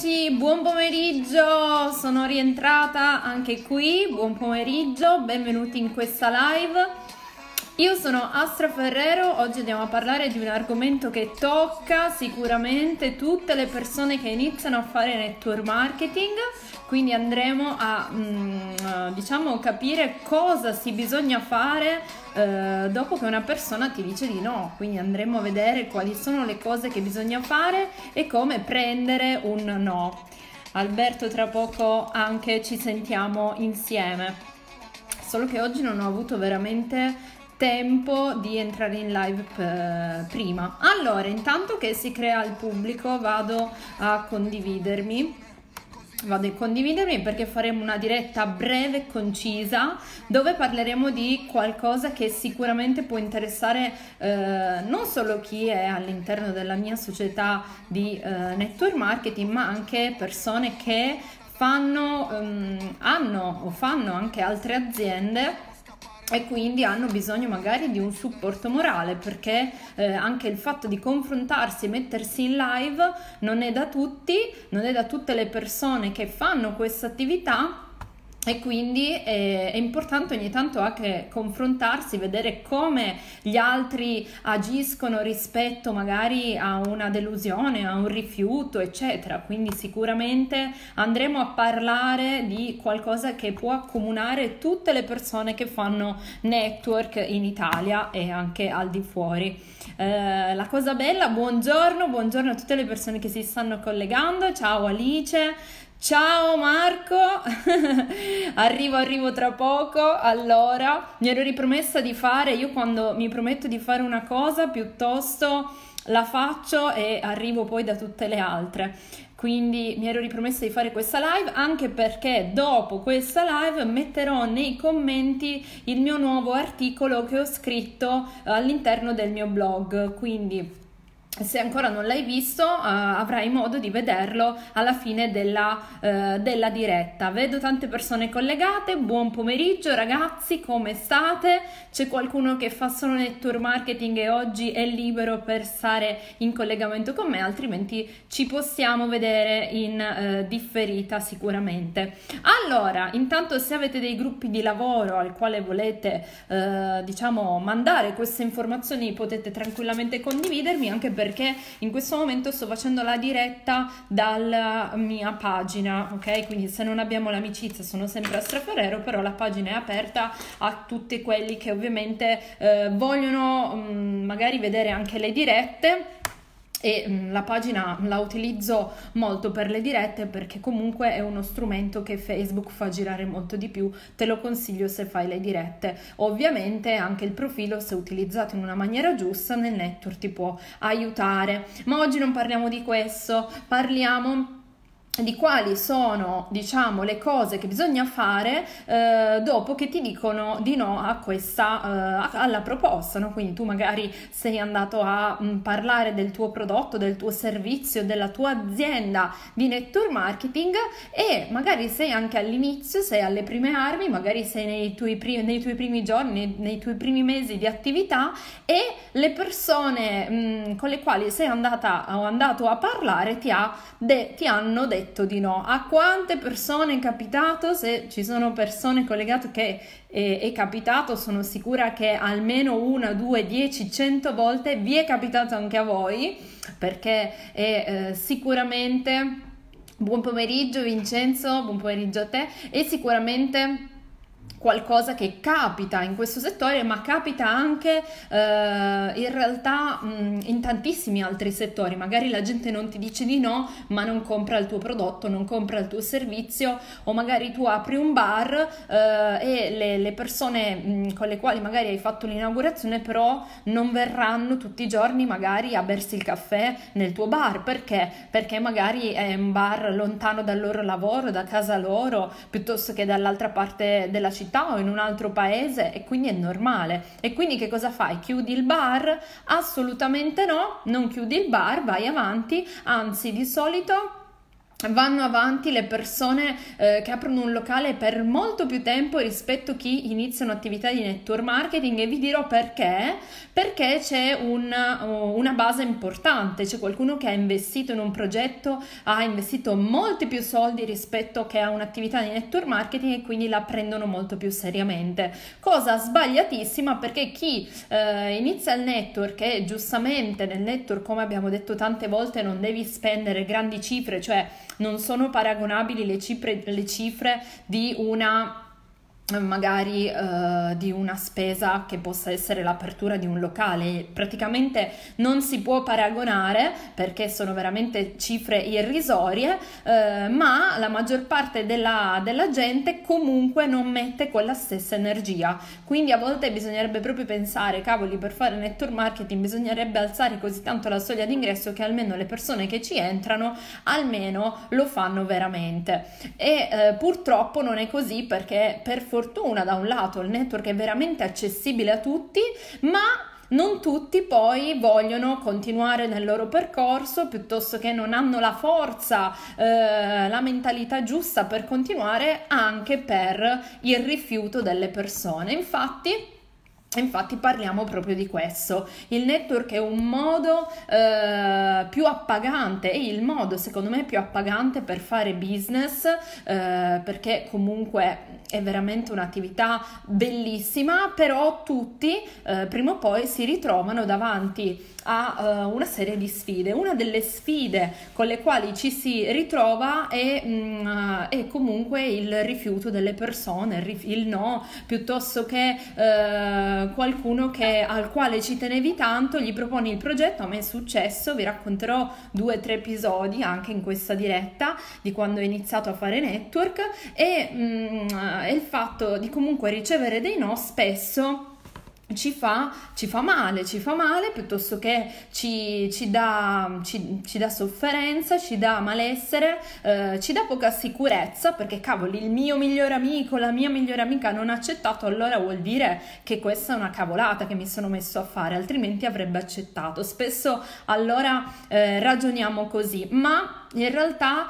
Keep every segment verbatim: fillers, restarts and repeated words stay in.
Eccoci, buon pomeriggio, sono rientrata anche qui, buon pomeriggio, benvenuti in questa live. Io sono Astra Ferrero, oggi andiamo a parlare di un argomento che tocca sicuramente tutte le persone che iniziano a fare network marketing, quindi andremo a mm, diciamo capire cosa si bisogna fare eh, dopo che una persona ti dice di no, quindi andremo a vedere quali sono le cose che bisogna fare e come prendere un no. Alberto, tra poco anche ci sentiamo insieme, solo che oggi non ho avuto veramente tempo di entrare in live p- prima. Allora, intanto che si crea il pubblico vado a condividermi vado a condividermi perché faremo una diretta breve e concisa dove parleremo di qualcosa che sicuramente può interessare eh, non solo chi è all'interno della mia società di eh, network marketing, ma anche persone che fanno um, hanno o fanno anche altre aziende e quindi hanno bisogno magari di un supporto morale, perché eh, anche il fatto di confrontarsi e mettersi in live non è da tutti, non è da tutte le persone che fanno questa attività. E quindi è, è importante ogni tanto anche confrontarsi, vedere come gli altri agiscono rispetto magari a una delusione, a un rifiuto, eccetera. Quindi sicuramente andremo a parlare di qualcosa che può accomunare tutte le persone che fanno network in Italia e anche al di fuori. Eh, la cosa bella, buongiorno, buongiorno a tutte le persone che si stanno collegando. Ciao Alice. Ciao Marco, arrivo, arrivo tra poco. Allora, mi ero ripromessa di fare, io quando mi prometto di fare una cosa piuttosto la faccio e arrivo poi da tutte le altre. Quindi mi ero ripromessa di fare questa live, anche perché dopo questa live metterò nei commenti il mio nuovo articolo che ho scritto all'interno del mio blog, quindi se ancora non l'hai visto uh, avrai modo di vederlo alla fine della, uh, della diretta. Vedo tante persone collegate, buon pomeriggio ragazzi, come state? C'è qualcuno che fa solo network marketing e oggi è libero per stare in collegamento con me, altrimenti ci possiamo vedere in uh, differita sicuramente. Allora, intanto se avete dei gruppi di lavoro al quale volete uh, diciamo mandare queste informazioni potete tranquillamente condividermi, anche per perché in questo momento sto facendo la diretta dalla mia pagina, ok? Quindi se non abbiamo l'amicizia sono sempre Astra Ferrero, però la pagina è aperta a tutti quelli che ovviamente eh, vogliono mh, magari vedere anche le dirette. E la pagina la utilizzo molto per le dirette perché comunque è uno strumento che Facebook fa girare molto di più, te lo consiglio se fai le dirette. Ovviamente anche il profilo, se utilizzato in una maniera giusta, nel network ti può aiutare, ma oggi non parliamo di questo, parliamo di quali sono, diciamo, le cose che bisogna fare eh, dopo che ti dicono di no a questa eh, alla proposta, no? Quindi tu magari sei andato a mh, parlare del tuo prodotto, del tuo servizio, della tua azienda di network marketing e magari sei anche all'inizio, sei alle prime armi, magari sei nei tuoi primi, nei tuoi primi giorni, nei, nei tuoi primi mesi di attività e le persone mh, con le quali sei andata o andato a parlare ti, ha de, ti hanno detto di no. A quante persone è capitato? Se ci sono persone collegate che è, è capitato, sono sicura che almeno una, due, dieci, cento volte vi è capitato anche a voi, perché è eh, sicuramente, buon pomeriggio Vincenzo, buon pomeriggio a te, è sicuramente qualcosa che capita in questo settore, ma capita anche eh, in realtà mh, in tantissimi altri settori. Magari la gente non ti dice di no, ma non compra il tuo prodotto, non compra il tuo servizio, o magari tu apri un bar eh, e le, le persone mh, con le quali magari hai fatto l'inaugurazione però non verranno tutti i giorni magari a bersi il caffè nel tuo bar. Perché? Perché magari è un bar lontano dal loro lavoro, da casa loro, piuttosto che dall'altra parte della città o in un altro paese, e quindi è normale. E quindi che cosa fai? Chiudi il bar? Assolutamente no, non chiudi il bar, vai avanti, anzi di solito vanno avanti le persone eh, che aprono un locale per molto più tempo rispetto a chi inizia un'attività di network marketing, e vi dirò perché. Perché c'è un, una base importante, c'è qualcuno che ha investito in un progetto, ha investito molti più soldi rispetto che a un'attività di network marketing, e quindi la prendono molto più seriamente. Cosa sbagliatissima, perché chi eh, inizia il network, e giustamente nel network, come abbiamo detto tante volte, non devi spendere grandi cifre, cioè non sono paragonabili le cifre, le cifre di una magari uh, di una spesa che possa essere l'apertura di un locale. Praticamente non si può paragonare, perché sono veramente cifre irrisorie, uh, ma la maggior parte della, della gente comunque non mette quella stessa energia. Quindi a volte bisognerebbe proprio pensare, cavoli, per fare network marketing bisognerebbe alzare così tanto la soglia d'ingresso che almeno le persone che ci entrano almeno lo fanno veramente. E uh, purtroppo non è così, perché per fortuna da un lato il network è veramente accessibile a tutti, ma non tutti poi vogliono continuare nel loro percorso, piuttosto che non hanno la forza, eh, la mentalità giusta per continuare, anche per il rifiuto delle persone. Infatti Infatti parliamo proprio di questo. Il network è un modo eh, più appagante, è il modo secondo me più appagante per fare business, eh, perché comunque è veramente un'attività bellissima, però tutti eh, prima o poi si ritrovano davanti a uh, una serie di sfide. Una delle sfide con le quali ci si ritrova è, mh, è comunque il rifiuto delle persone, il, rif- il no, piuttosto che uh, qualcuno che, al quale ci tenevi tanto, gli proponi il progetto. A me è successo, vi racconterò due o tre episodi anche in questa diretta di quando ho iniziato a fare network, e, mh, e il fatto di comunque ricevere dei no spesso Ci fa, ci fa male, ci fa male, piuttosto che ci, ci, dà, ci, ci dà sofferenza, ci dà malessere, eh, ci dà poca sicurezza, perché cavoli, il mio migliore amico, la mia migliore amica non ha accettato, allora vuol dire che questa è una cavolata che mi sono messo a fare, altrimenti avrebbe accettato. Spesso allora eh, ragioniamo così, ma in realtà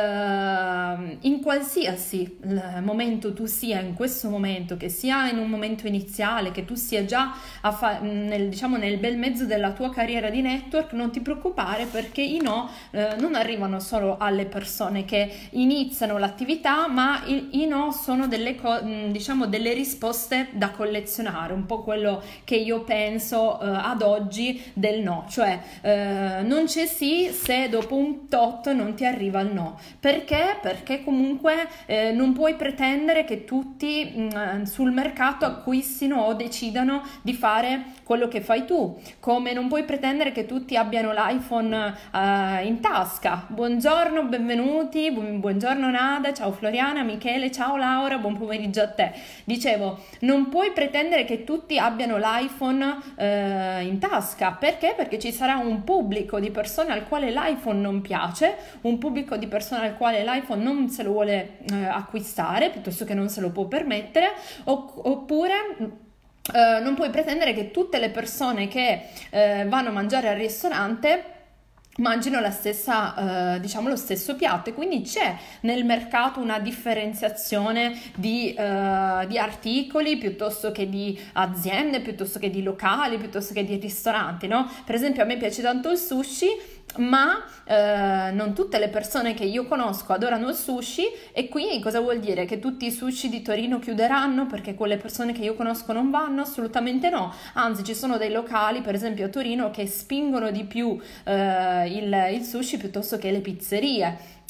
eh, in qualsiasi momento tu sia, in questo momento, che sia in un momento iniziale, che tu sia già a fa- nel, diciamo nel bel mezzo della tua carriera di network, non ti preoccupare, perché i no eh, non arrivano solo alle persone che iniziano l'attività, ma i, i no sono delle, co- diciamo delle risposte da collezionare, un po' quello che io penso eh, ad oggi del no, cioè eh, non c'è sì se dopo un tot non ti arriva il no. Perché? Perché comunque eh, non puoi pretendere che tutti mh, sul mercato acquistino o decidano di fare quello che fai tu, come non puoi pretendere che tutti abbiano l'iPhone uh, in tasca. Buongiorno, benvenuti, bu- buongiorno Nada, ciao Floriana, Michele, ciao Laura, buon pomeriggio a te. Dicevo, non puoi pretendere che tutti abbiano l'iPhone uh, in tasca. Perché? Perché ci sarà un pubblico di persone al quale l'iPhone non piace, un pubblico di persone al quale l'iPhone non se lo vuole uh, acquistare, piuttosto che non se lo può permettere, opp- oppure Uh, non puoi pretendere che tutte le persone che uh, vanno a mangiare al ristorante mangino la stessa, uh, diciamo lo stesso piatto, e quindi c'è nel mercato una differenziazione di, uh, di articoli, piuttosto che di aziende, piuttosto che di locali, piuttosto che di ristoranti, no? Per esempio a me piace tanto il sushi, ma eh, non tutte le persone che io conosco adorano il sushi, e quindi cosa vuol dire? Che tutti i sushi di Torino chiuderanno perché quelle persone che io conosco non vanno? Assolutamente no, anzi ci sono dei locali, per esempio a Torino, che spingono di più eh, il, il sushi piuttosto che le pizzerie. Uh,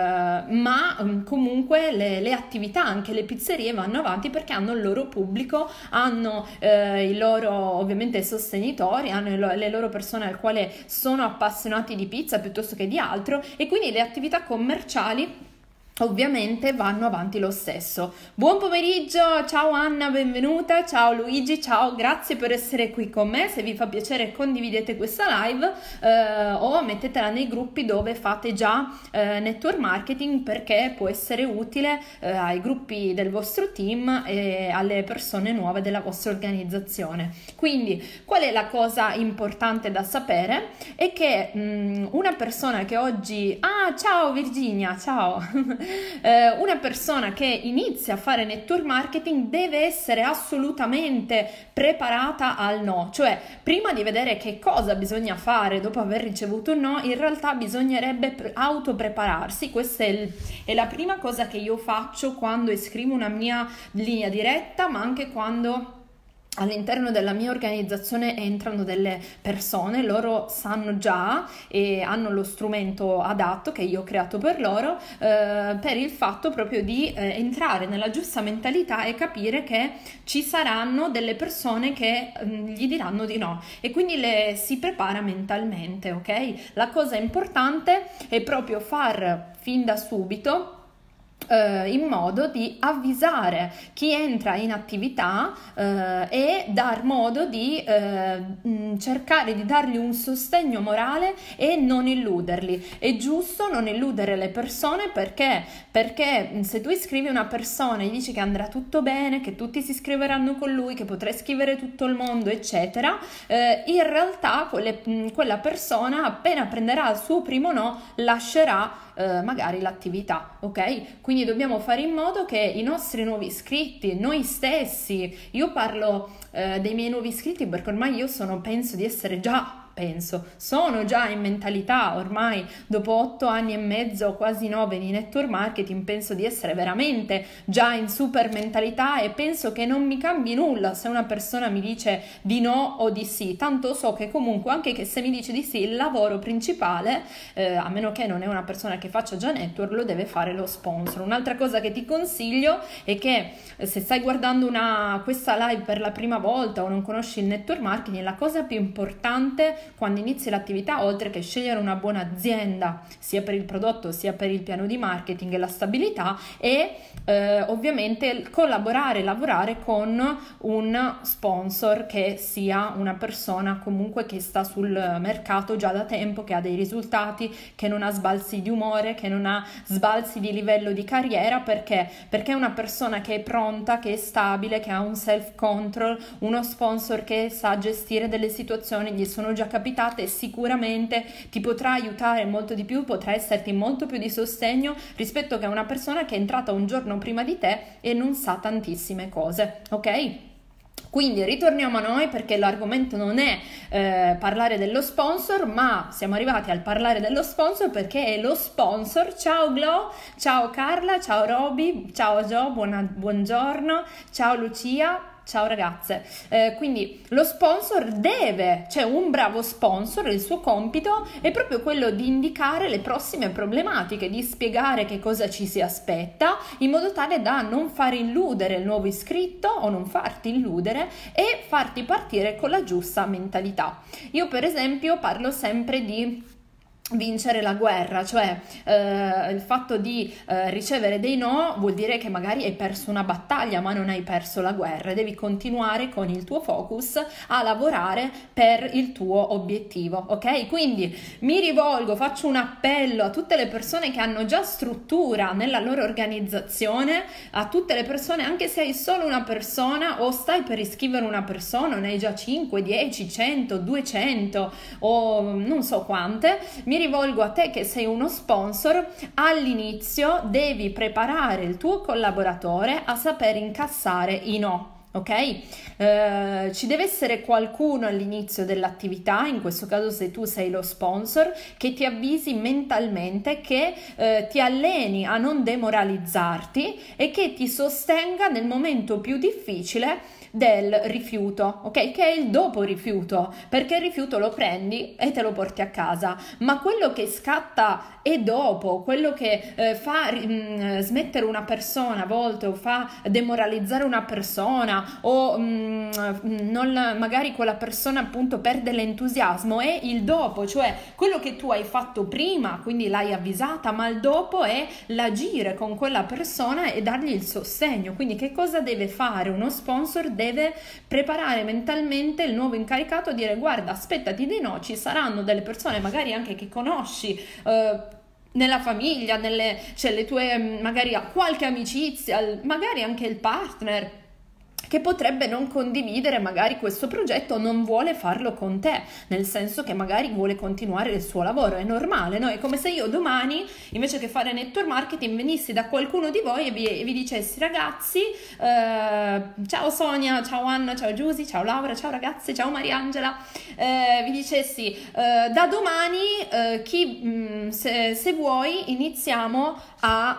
ma um, comunque le, le attività, anche le pizzerie, vanno avanti perché hanno il loro pubblico, hanno uh, i loro ovviamente sostenitori, hanno il, le loro persone al quale sono appassionati di pizza piuttosto che di altro, e quindi le attività commerciali ovviamente vanno avanti lo stesso. Buon pomeriggio, ciao Anna, benvenuta, ciao Luigi, ciao, grazie per essere qui con me. Se vi fa piacere condividete questa live eh, o mettetela nei gruppi dove fate già eh, network marketing, perché può essere utile eh, ai gruppi del vostro team e alle persone nuove della vostra organizzazione. Quindi qual è la cosa importante da sapere? È che mh, una persona che oggi... Ah, ciao Virginia, ciao! Eh, una persona che inizia a fare network marketing deve essere assolutamente preparata al no, cioè prima di vedere che cosa bisogna fare dopo aver ricevuto un no, in realtà bisognerebbe pre- autoprepararsi. Questa è, il, è la prima cosa che io faccio quando iscrivo una mia linea diretta, ma anche quando all'interno della mia organizzazione entrano delle persone. Loro sanno già e hanno lo strumento adatto che io ho creato per loro, eh, per il fatto proprio di eh, entrare nella giusta mentalità e capire che ci saranno delle persone che eh, gli diranno di no, e quindi le si prepara mentalmente, ok? La cosa importante è proprio far fin da subito Uh, in modo di avvisare chi entra in attività uh, e dar modo di uh, mh, cercare di dargli un sostegno morale e non illuderli. È giusto non illudere le persone, perché perché se tu iscrivi una persona e gli dici che andrà tutto bene, che tutti si iscriveranno con lui, che potrai scrivere tutto il mondo eccetera, uh, in realtà quelle, mh, quella persona appena prenderà il suo primo no lascerà Uh, magari l'attività, ok? Quindi dobbiamo fare in modo che i nostri nuovi iscritti, noi stessi, io parlo uh, dei miei nuovi iscritti perché ormai io sono, penso di essere già penso, sono già in mentalità ormai dopo otto anni e mezzo, quasi nove di network marketing, penso di essere veramente già in super mentalità e penso che non mi cambi nulla se una persona mi dice di no o di sì, tanto so che comunque anche che se mi dice di sì, il lavoro principale, eh, a meno che non è una persona che faccia già network, lo deve fare lo sponsor. Un'altra cosa che ti consiglio è che se stai guardando una, questa live per la prima volta o non conosci il network marketing, la cosa più importante quando inizi l'attività, oltre che scegliere una buona azienda sia per il prodotto sia per il piano di marketing e la stabilità, è eh, ovviamente collaborare, lavorare con un sponsor che sia una persona comunque che sta sul mercato già da tempo, che ha dei risultati, che non ha sbalzi di umore, che non ha sbalzi di livello di carriera. Perché? Perché è una persona che è pronta, che è stabile, che ha un self control, uno sponsor che sa gestire delle situazioni, gli sono già capitate e sicuramente ti potrà aiutare molto di più, potrà esserti molto più di sostegno rispetto che a una persona che è entrata un giorno prima di te e non sa tantissime cose, ok? Quindi ritorniamo a noi, perché l'argomento non è eh, parlare dello sponsor, ma siamo arrivati al parlare dello sponsor perché è lo sponsor. Ciao Glo, ciao Carla, ciao Roby, ciao Gio, buona, buongiorno, ciao Lucia. Ciao ragazze, eh, quindi lo sponsor deve, cioè un bravo sponsor, il suo compito è proprio quello di indicare le prossime problematiche, di spiegare che cosa ci si aspetta, in modo tale da non far illudere il nuovo iscritto o non farti illudere e farti partire con la giusta mentalità. Io per esempio parlo sempre di vincere la guerra, cioè eh, il fatto di eh, ricevere dei no vuol dire che magari hai perso una battaglia, ma non hai perso la guerra, devi continuare con il tuo focus a lavorare per il tuo obiettivo, ok? Quindi mi rivolgo, faccio un appello a tutte le persone che hanno già struttura nella loro organizzazione, a tutte le persone, anche se hai solo una persona o stai per iscrivere una persona, ne hai già cinque, dieci, cento, duecento o non so quante. Mi Mi rivolgo a te che sei uno sponsor. All'inizio devi preparare il tuo collaboratore a saper incassare i no. Ok? Eh, ci deve essere qualcuno all'inizio dell'attività, in questo caso se tu sei lo sponsor, che ti avvisi mentalmente, che eh, ti alleni a non demoralizzarti e che ti sostenga nel momento più difficile del rifiuto, ok? Che è il dopo rifiuto, perché il rifiuto lo prendi e te lo porti a casa, ma quello che scatta è dopo, quello che eh, fa mh, smettere una persona a volte o fa demoralizzare una persona o mh, non, magari quella persona appunto perde l'entusiasmo, è il dopo, cioè quello che tu hai fatto prima, quindi l'hai avvisata, ma il dopo è l'agire con quella persona e dargli il sostegno. Quindi che cosa deve fare uno sponsor? Deve preparare mentalmente il nuovo incaricato, dire guarda, aspettati di no, ci saranno delle persone magari anche che conosci eh, nella famiglia, nelle, cioè le tue magari qualche amicizia, magari anche il partner che potrebbe non condividere magari questo progetto, non vuole farlo con te, nel senso che magari vuole continuare il suo lavoro. È normale, no? È come se io domani, invece che fare network marketing, venissi da qualcuno di voi e vi, e vi dicessi ragazzi, eh, ciao Sonia, ciao Anna, ciao Giusy, ciao Laura, ciao ragazzi, ciao Mariangela, eh, vi dicessi eh, da domani eh, chi, mh, se, se vuoi iniziamo a,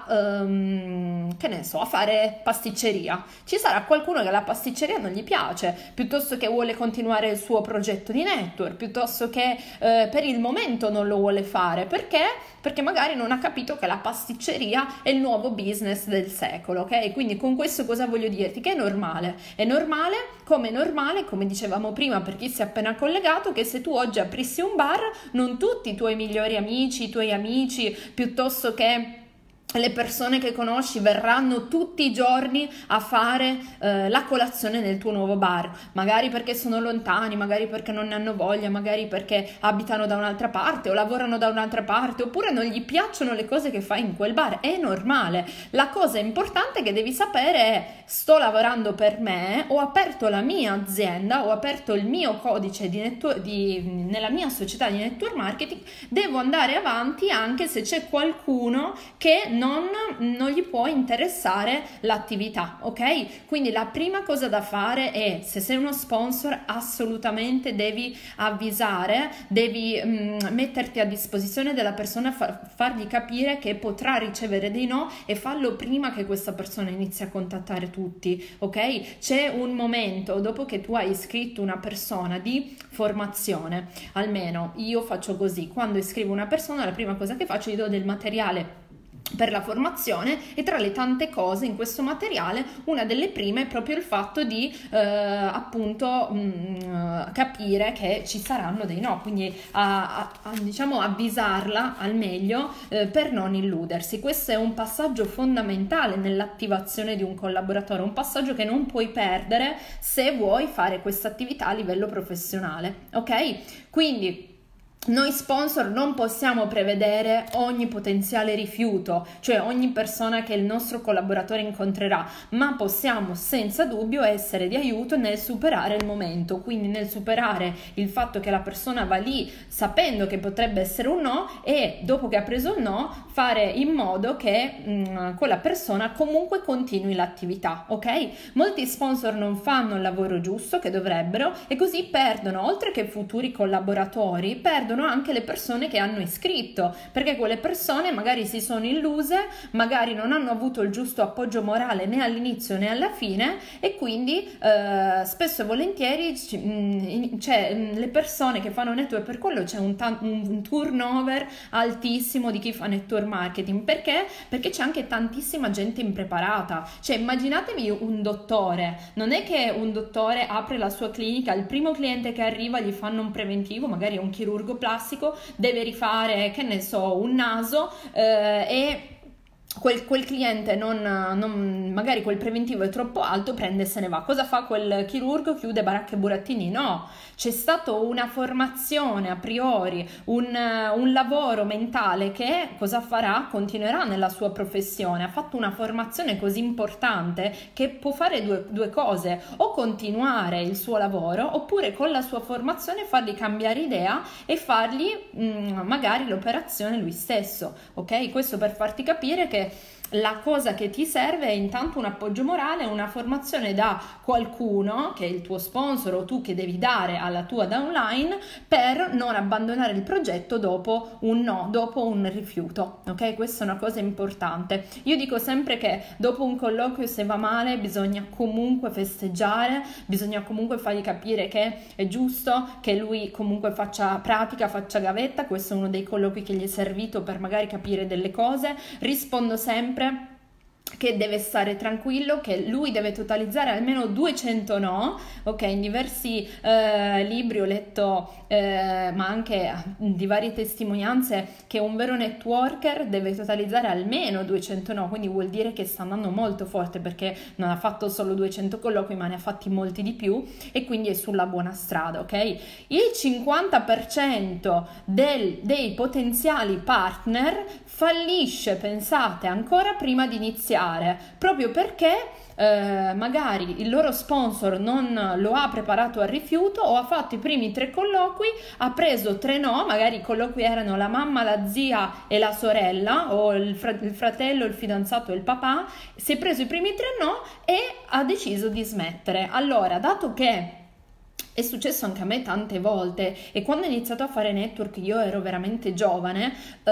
um, che ne so, a fare pasticceria. Ci sarà qualcuno che la pasticceria non gli piace, piuttosto che vuole continuare il suo progetto di network, piuttosto che eh, per il momento non lo vuole fare. Perché? Perché magari non ha capito che la pasticceria è il nuovo business del secolo, ok? Quindi con questo cosa voglio dirti? Che è normale. È normale, come è normale, come dicevamo prima per chi si è appena collegato, che se tu oggi aprissi un bar, non tutti i tuoi migliori amici, i tuoi amici, piuttosto che le persone che conosci verranno tutti i giorni a fare eh, la colazione nel tuo nuovo bar, magari perché sono lontani, magari perché non ne hanno voglia, magari perché abitano da un'altra parte o lavorano da un'altra parte, oppure non gli piacciono le cose che fai in quel bar. È normale. La cosa importante che devi sapere è: sto lavorando per me, ho aperto la mia azienda, ho aperto il mio codice di network, di, nella mia società di network marketing, devo andare avanti anche se c'è qualcuno che Non, non gli può interessare l'attività, ok? Quindi la prima cosa da fare è, se sei uno sponsor, assolutamente devi avvisare, devi mh, metterti a disposizione della persona, far, fargli capire che potrà ricevere dei no, e farlo prima che questa persona inizi a contattare tutti, ok? C'è un momento, dopo che tu hai iscritto una persona, di formazione. Almeno io faccio così: quando iscrivo una persona, la prima cosa che faccio, gli do del materiale per la formazione, e tra le tante cose in questo materiale una delle prime è proprio il fatto di eh, appunto mh, capire che ci saranno dei no, quindi a, a, a, diciamo avvisarla al meglio eh, per non illudersi. Questo è un passaggio fondamentale nell'attivazione di un collaboratore, un passaggio che non puoi perdere se vuoi fare questa attività a livello professionale, ok? Quindi noi sponsor non possiamo prevedere ogni potenziale rifiuto, cioè ogni persona che il nostro collaboratore incontrerà, ma possiamo senza dubbio essere di aiuto nel superare il momento, quindi nel superare il fatto che la persona va lì sapendo che potrebbe essere un no, e dopo che ha preso il no fare in modo che mh, quella persona comunque continui l'attività, ok? Molti sponsor non fanno il lavoro giusto che dovrebbero, e così perdono, oltre che futuri collaboratori, perdono anche le persone che hanno iscritto, perché quelle persone magari si sono illuse, magari non hanno avuto il giusto appoggio morale né all'inizio né alla fine, e quindi eh, spesso e volentieri c'è le persone che fanno network, per quello c'è un, un turnover altissimo di chi fa network marketing. Perché? Perché c'è anche tantissima gente impreparata. Cioè immaginatevi un dottore, non è che un dottore apre la sua clinica, il primo cliente che arriva gli fanno un preventivo, magari è un chirurgo plastico, deve rifare, che ne so, un naso eh, e Quel, quel cliente non, non, magari quel preventivo è troppo alto, prende e se ne va. Cosa fa quel chirurgo? Chiude baracche e burattini? No, c'è stata una formazione a priori, un, un lavoro mentale che cosa farà? Continuerà nella sua professione. Ha fatto una formazione così importante che può fare due, due cose: o continuare il suo lavoro, oppure con la sua formazione fargli cambiare idea e fargli mh, magari l'operazione lui stesso, ok? Questo per farti capire che la cosa che ti serve è intanto un appoggio morale, una formazione da qualcuno, che è il tuo sponsor o tu che devi dare alla tua downline, per non abbandonare il progetto dopo un no, dopo un rifiuto, ok? Questa è una cosa importante. Io dico sempre che dopo un colloquio, se va male, bisogna comunque festeggiare, bisogna comunque fargli capire che è giusto, che lui comunque faccia pratica, faccia gavetta. Questo è uno dei colloqui che gli è servito per magari capire delle cose. Rispondo sempre che deve stare tranquillo, che lui deve totalizzare almeno duecento no, ok? In diversi eh, libri ho letto, eh, ma anche di varie testimonianze, che un vero networker deve totalizzare almeno duecento no, quindi vuol dire che sta andando molto forte, perché non ha fatto solo duecento colloqui, ma ne ha fatti molti di più, e quindi è sulla buona strada, ok? Il cinquanta per cento del, dei potenziali partner fallisce, pensate, ancora prima di iniziare, proprio perché eh, magari il loro sponsor non lo ha preparato al rifiuto, o ha fatto i primi tre colloqui, ha preso tre no, magari i colloqui erano la mamma, la zia e la sorella, o il, fr- il fratello, il fidanzato e il papà, si è preso i primi tre no e ha deciso di smettere. Allora, dato che è successo anche a me tante volte, e quando ho iniziato a fare network io ero veramente giovane,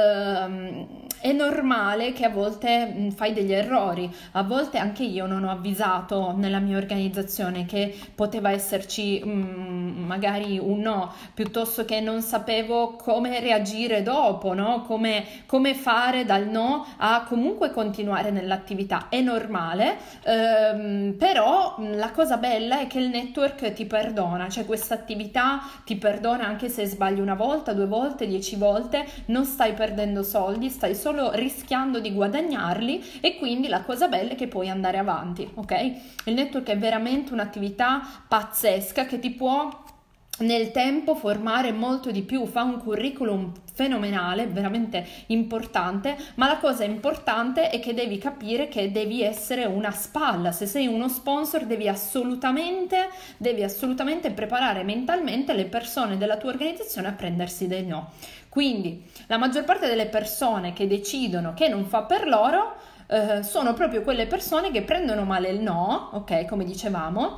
ehm, è normale che a volte mh, fai degli errori. A volte anche io non ho avvisato nella mia organizzazione che poteva esserci mh, magari un no, piuttosto che non sapevo come reagire dopo, no? Come, come fare dal no a comunque continuare nell'attività. È normale, ehm, però mh, la cosa bella è che il network ti perdona. Cioè, questa attività ti perdona anche se sbagli una volta, due volte, dieci volte, non stai perdendo soldi, stai solo rischiando di guadagnarli, e quindi la cosa bella è che puoi andare avanti, ok? Il network è veramente un'attività pazzesca che ti può nel tempo formare molto di più, fa un curriculum fenomenale, veramente importante, ma la cosa importante è che devi capire che devi essere una spalla. Se sei uno sponsor devi assolutamente, devi assolutamente preparare mentalmente le persone della tua organizzazione a prendersi dei no. Quindi la maggior parte delle persone che decidono che non fa per loro Uh, sono proprio quelle persone che prendono male il no, ok, come dicevamo,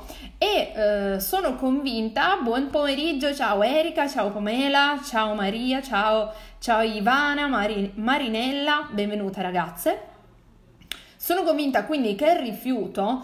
e uh, sono convinta. Buon pomeriggio, ciao Erika, ciao Pamela, ciao Maria, ciao, ciao Ivana, Mari, Marinella, benvenute ragazze. Sono convinta quindi che il rifiuto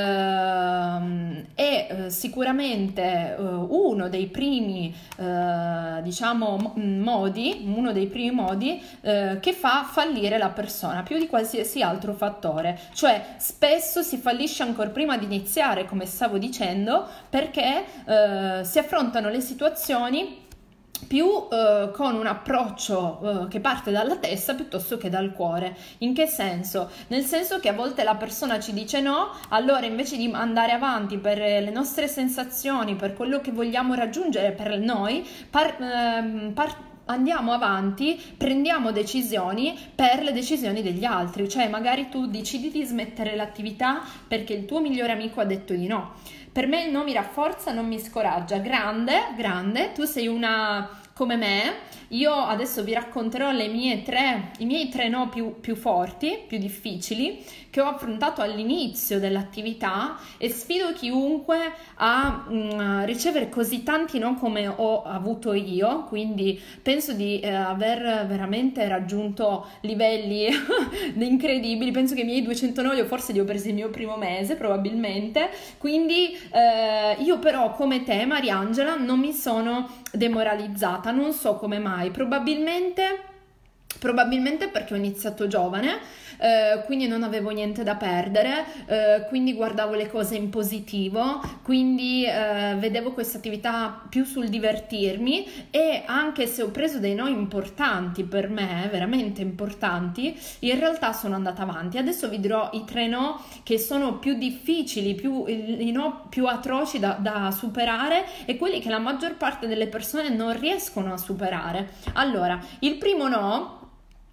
ehm, è eh, sicuramente eh, uno dei primi, eh, diciamo, modi, uno dei primi modi eh, che fa fallire la persona, più di qualsiasi altro fattore. Cioè, spesso si fallisce ancora prima di iniziare, come stavo dicendo, perché eh, si affrontano le situazioni più eh, con un approccio eh, che parte dalla testa piuttosto che dal cuore. In che senso? Nel senso che a volte la persona ci dice no, allora invece di andare avanti per le nostre sensazioni, per quello che vogliamo raggiungere per noi, par- ehm, par- andiamo avanti, prendiamo decisioni per le decisioni degli altri. Cioè, magari tu decidi di smettere l'attività perché il tuo migliore amico ha detto di no. Per me il no mi rafforza, non mi scoraggia. Grande, grande, tu sei una come me. Io adesso vi racconterò le mie tre, i miei tre no più, più forti, più difficili, che ho affrontato all'inizio dell'attività, e sfido chiunque a mh, ricevere così tanti no come ho avuto io. Quindi penso di eh, aver veramente raggiunto livelli incredibili. Penso che i miei duecento no io forse li ho presi il mio primo mese, probabilmente. Quindi eh, io però, come te Mariangela, non mi sono demoralizzata, non so come mai, probabilmente probabilmente perché ho iniziato giovane, eh, quindi non avevo niente da perdere, eh, quindi guardavo le cose in positivo, quindi eh, vedevo questa attività più sul divertirmi, e anche se ho preso dei no importanti per me, veramente importanti, in realtà sono andata avanti. Adesso vi dirò i tre no che sono più difficili, più, i no più atroci da, da superare, e quelli che la maggior parte delle persone non riescono a superare. Allora, il primo no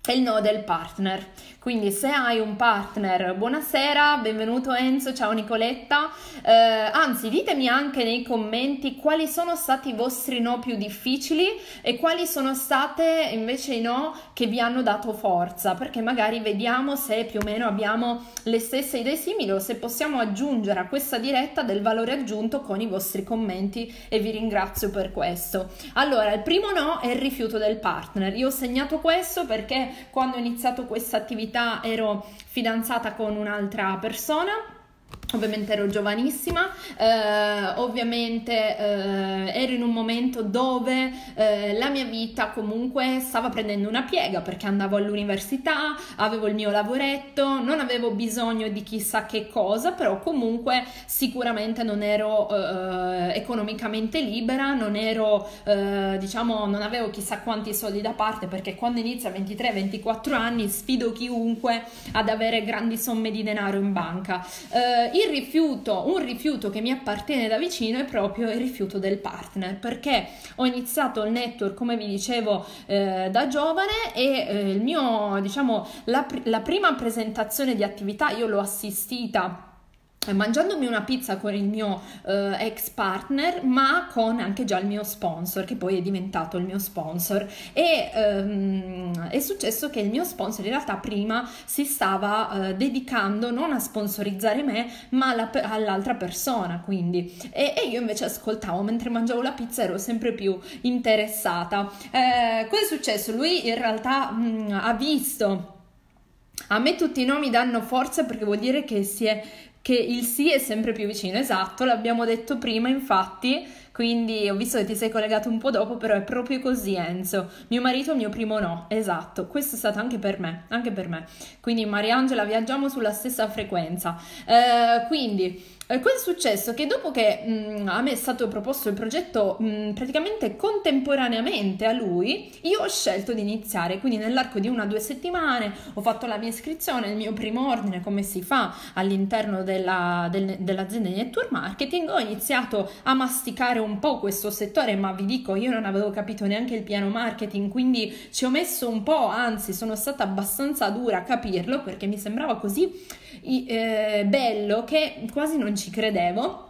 è il no del partner. Quindi se hai un partner, buonasera, benvenuto Enzo, ciao Nicoletta, eh, anzi ditemi anche nei commenti quali sono stati i vostri no più difficili e quali sono state invece i no che vi hanno dato forza, perché magari vediamo se più o meno abbiamo le stesse idee simili o se possiamo aggiungere a questa diretta del valore aggiunto con i vostri commenti, e vi ringrazio per questo. Allora, il primo no è il rifiuto del partner. Io ho segnato questo perché quando ho iniziato questa attività ero fidanzata con un'altra persona. Ovviamente ero giovanissima, eh, ovviamente eh, ero in un momento dove eh, la mia vita comunque stava prendendo una piega, perché andavo all'università, avevo il mio lavoretto, non avevo bisogno di chissà che cosa, però comunque sicuramente non ero eh, economicamente libera, non ero, eh, diciamo, non avevo chissà quanti soldi da parte, perché quando inizia a ventitré ventiquattro anni sfido chiunque ad avere grandi somme di denaro in banca. Eh, Il rifiuto, un rifiuto che mi appartiene da vicino è proprio il rifiuto del partner, perché ho iniziato il network, come vi dicevo, eh, da giovane, e eh, il mio, diciamo, la, la prima presentazione di attività io l'ho assistita mangiandomi una pizza con il mio eh, ex partner, ma con anche già il mio sponsor, che poi è diventato il mio sponsor. E ehm, è successo che il mio sponsor in realtà prima si stava eh, dedicando non a sponsorizzare me, ma alla, all'altra persona, quindi e, e io invece ascoltavo mentre mangiavo la pizza, ero sempre più interessata. Eh, cosa è successo? Lui in realtà mh, ha visto, a me tutti i nomi danno forza, perché vuol dire che si è che il sì è sempre più vicino, esatto, l'abbiamo detto prima infatti, quindi ho visto che ti sei collegato un po' dopo, però è proprio così Enzo, mio marito mio primo no, esatto, questo è stato anche per me, anche per me, quindi Mariangela viaggiamo sulla stessa frequenza, eh, quindi eh, cosa è successo? Che dopo che mh, a me è stato proposto il progetto mh, praticamente contemporaneamente a lui, io ho scelto di iniziare, quindi nell'arco di una o due settimane ho fatto la mia iscrizione, il mio primo ordine, come si fa all'interno della, del, dell'azienda di network marketing, ho iniziato a masticare un po' questo settore, ma vi dico, io non avevo capito neanche il piano marketing, quindi ci ho messo un po', anzi sono stata abbastanza dura a capirlo, perché mi sembrava così eh, bello che quasi non ci credevo.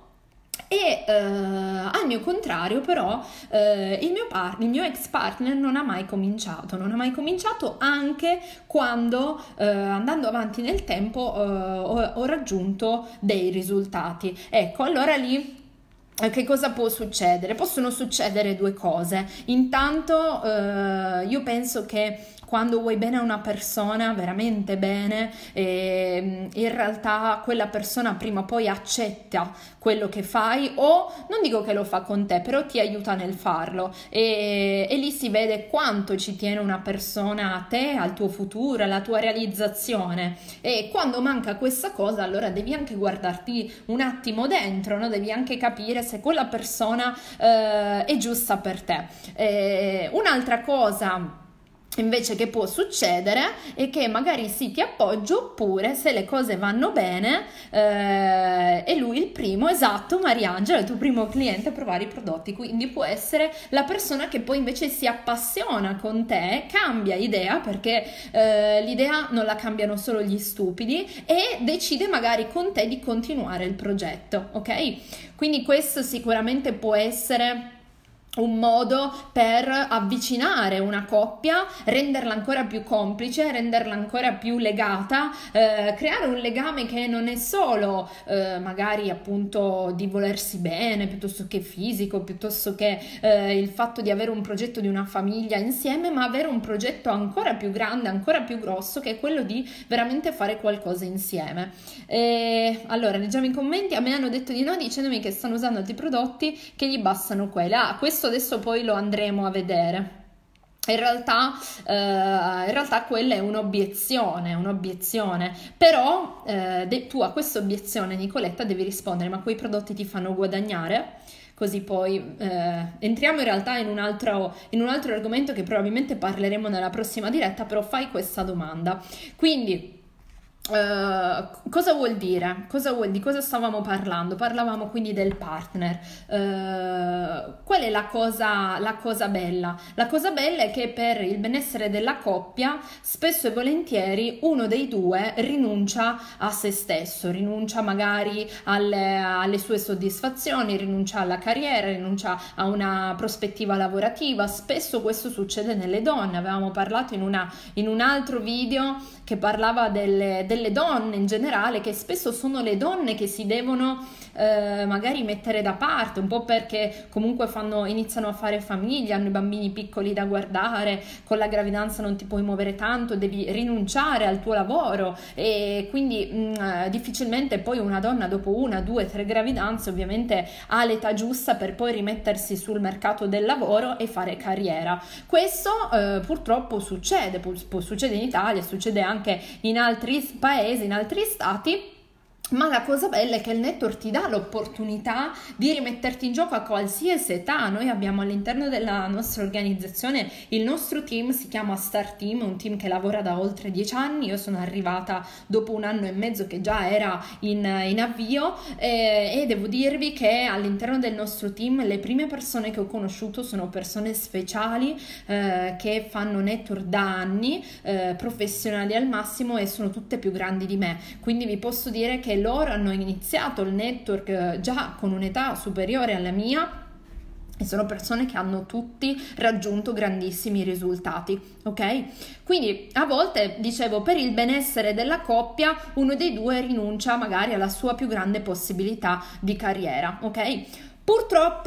E eh, al mio contrario però eh, il, mio par- il mio ex partner non ha mai cominciato, non ha mai cominciato anche quando eh, andando avanti nel tempo eh, ho, ho raggiunto dei risultati. Ecco, allora lì che cosa può succedere? Possono succedere due cose. Intanto eh, io penso che quando vuoi bene a una persona, veramente bene, eh, in realtà quella persona prima o poi accetta quello che fai, o non dico che lo fa con te, però ti aiuta nel farlo, e, e lì si vede quanto ci tiene una persona a te, al tuo futuro, alla tua realizzazione. E quando manca questa cosa, allora devi anche guardarti un attimo dentro, no? Devi anche capire se quella persona eh, è giusta per te. Eh, un'altra cosa invece che può succedere è che magari sì, ti appoggio, oppure se le cose vanno bene eh, è lui il primo, esatto, Mariangela, il tuo primo cliente a provare i prodotti, quindi può essere la persona che poi invece si appassiona con te, cambia idea, perché eh, l'idea non la cambiano solo gli stupidi, e decide magari con te di continuare il progetto, ok? Quindi questo sicuramente può essere un modo per avvicinare una coppia, renderla ancora più complice, renderla ancora più legata, eh, creare un legame che non è solo eh, magari appunto di volersi bene, piuttosto che fisico, piuttosto che eh, il fatto di avere un progetto di una famiglia insieme, ma avere un progetto ancora più grande, ancora più grosso, che è quello di veramente fare qualcosa insieme. E allora leggiamo i commenti. A me hanno detto di no dicendomi che stanno usando altri prodotti che gli bastano quelli. Ah, questo adesso poi lo andremo a vedere. In realtà, eh, in realtà quella è un'obiezione, un'obiezione, però eh, de- tu a questa obiezione, Nicoletta, devi rispondere: ma quei prodotti ti fanno guadagnare? Così poi eh, entriamo in realtà in un altro, in un altro argomento che probabilmente parleremo nella prossima diretta, però fai questa domanda. Quindi Uh, cosa vuol dire? Cosa vuol, di cosa stavamo parlando? Parlavamo quindi del partner. Uh, qual è la cosa, la cosa bella? La cosa bella è che per il benessere della coppia spesso e volentieri uno dei due rinuncia a se stesso, rinuncia magari alle, alle sue soddisfazioni, rinuncia alla carriera, rinuncia a una prospettiva lavorativa. Spesso questo succede nelle donne. Avevamo parlato in, una, in un altro video che parlava delle, delle donne in generale, che spesso sono le donne che si devono eh, magari mettere da parte, un po' perché comunque fanno, iniziano a fare famiglia, hanno i bambini piccoli da guardare, con la gravidanza non ti puoi muovere tanto, devi rinunciare al tuo lavoro e quindi mh, difficilmente poi una donna dopo una, due, tre gravidanze ovviamente ha l'età giusta per poi rimettersi sul mercato del lavoro e fare carriera. Questo eh, purtroppo succede, può, può succedere in Italia, succede anche in altri paesi, in altri stati. Ma la cosa bella è che il network ti dà l'opportunità di rimetterti in gioco a qualsiasi età. Noi abbiamo all'interno della nostra organizzazione il nostro team, si chiama Star Team, un team che lavora da oltre dieci anni. Io sono arrivata dopo un anno e mezzo che già era in, in avvio eh, e devo dirvi che all'interno del nostro team le prime persone che ho conosciuto sono persone speciali eh, che fanno network da anni, eh, professionali al massimo, e sono tutte più grandi di me. Quindi vi posso dire che loro hanno iniziato il network già con un'età superiore alla mia e sono persone che hanno tutti raggiunto grandissimi risultati, ok? Quindi a volte, dicevo, per il benessere della coppia uno dei due rinuncia magari alla sua più grande possibilità di carriera, ok? Purtroppo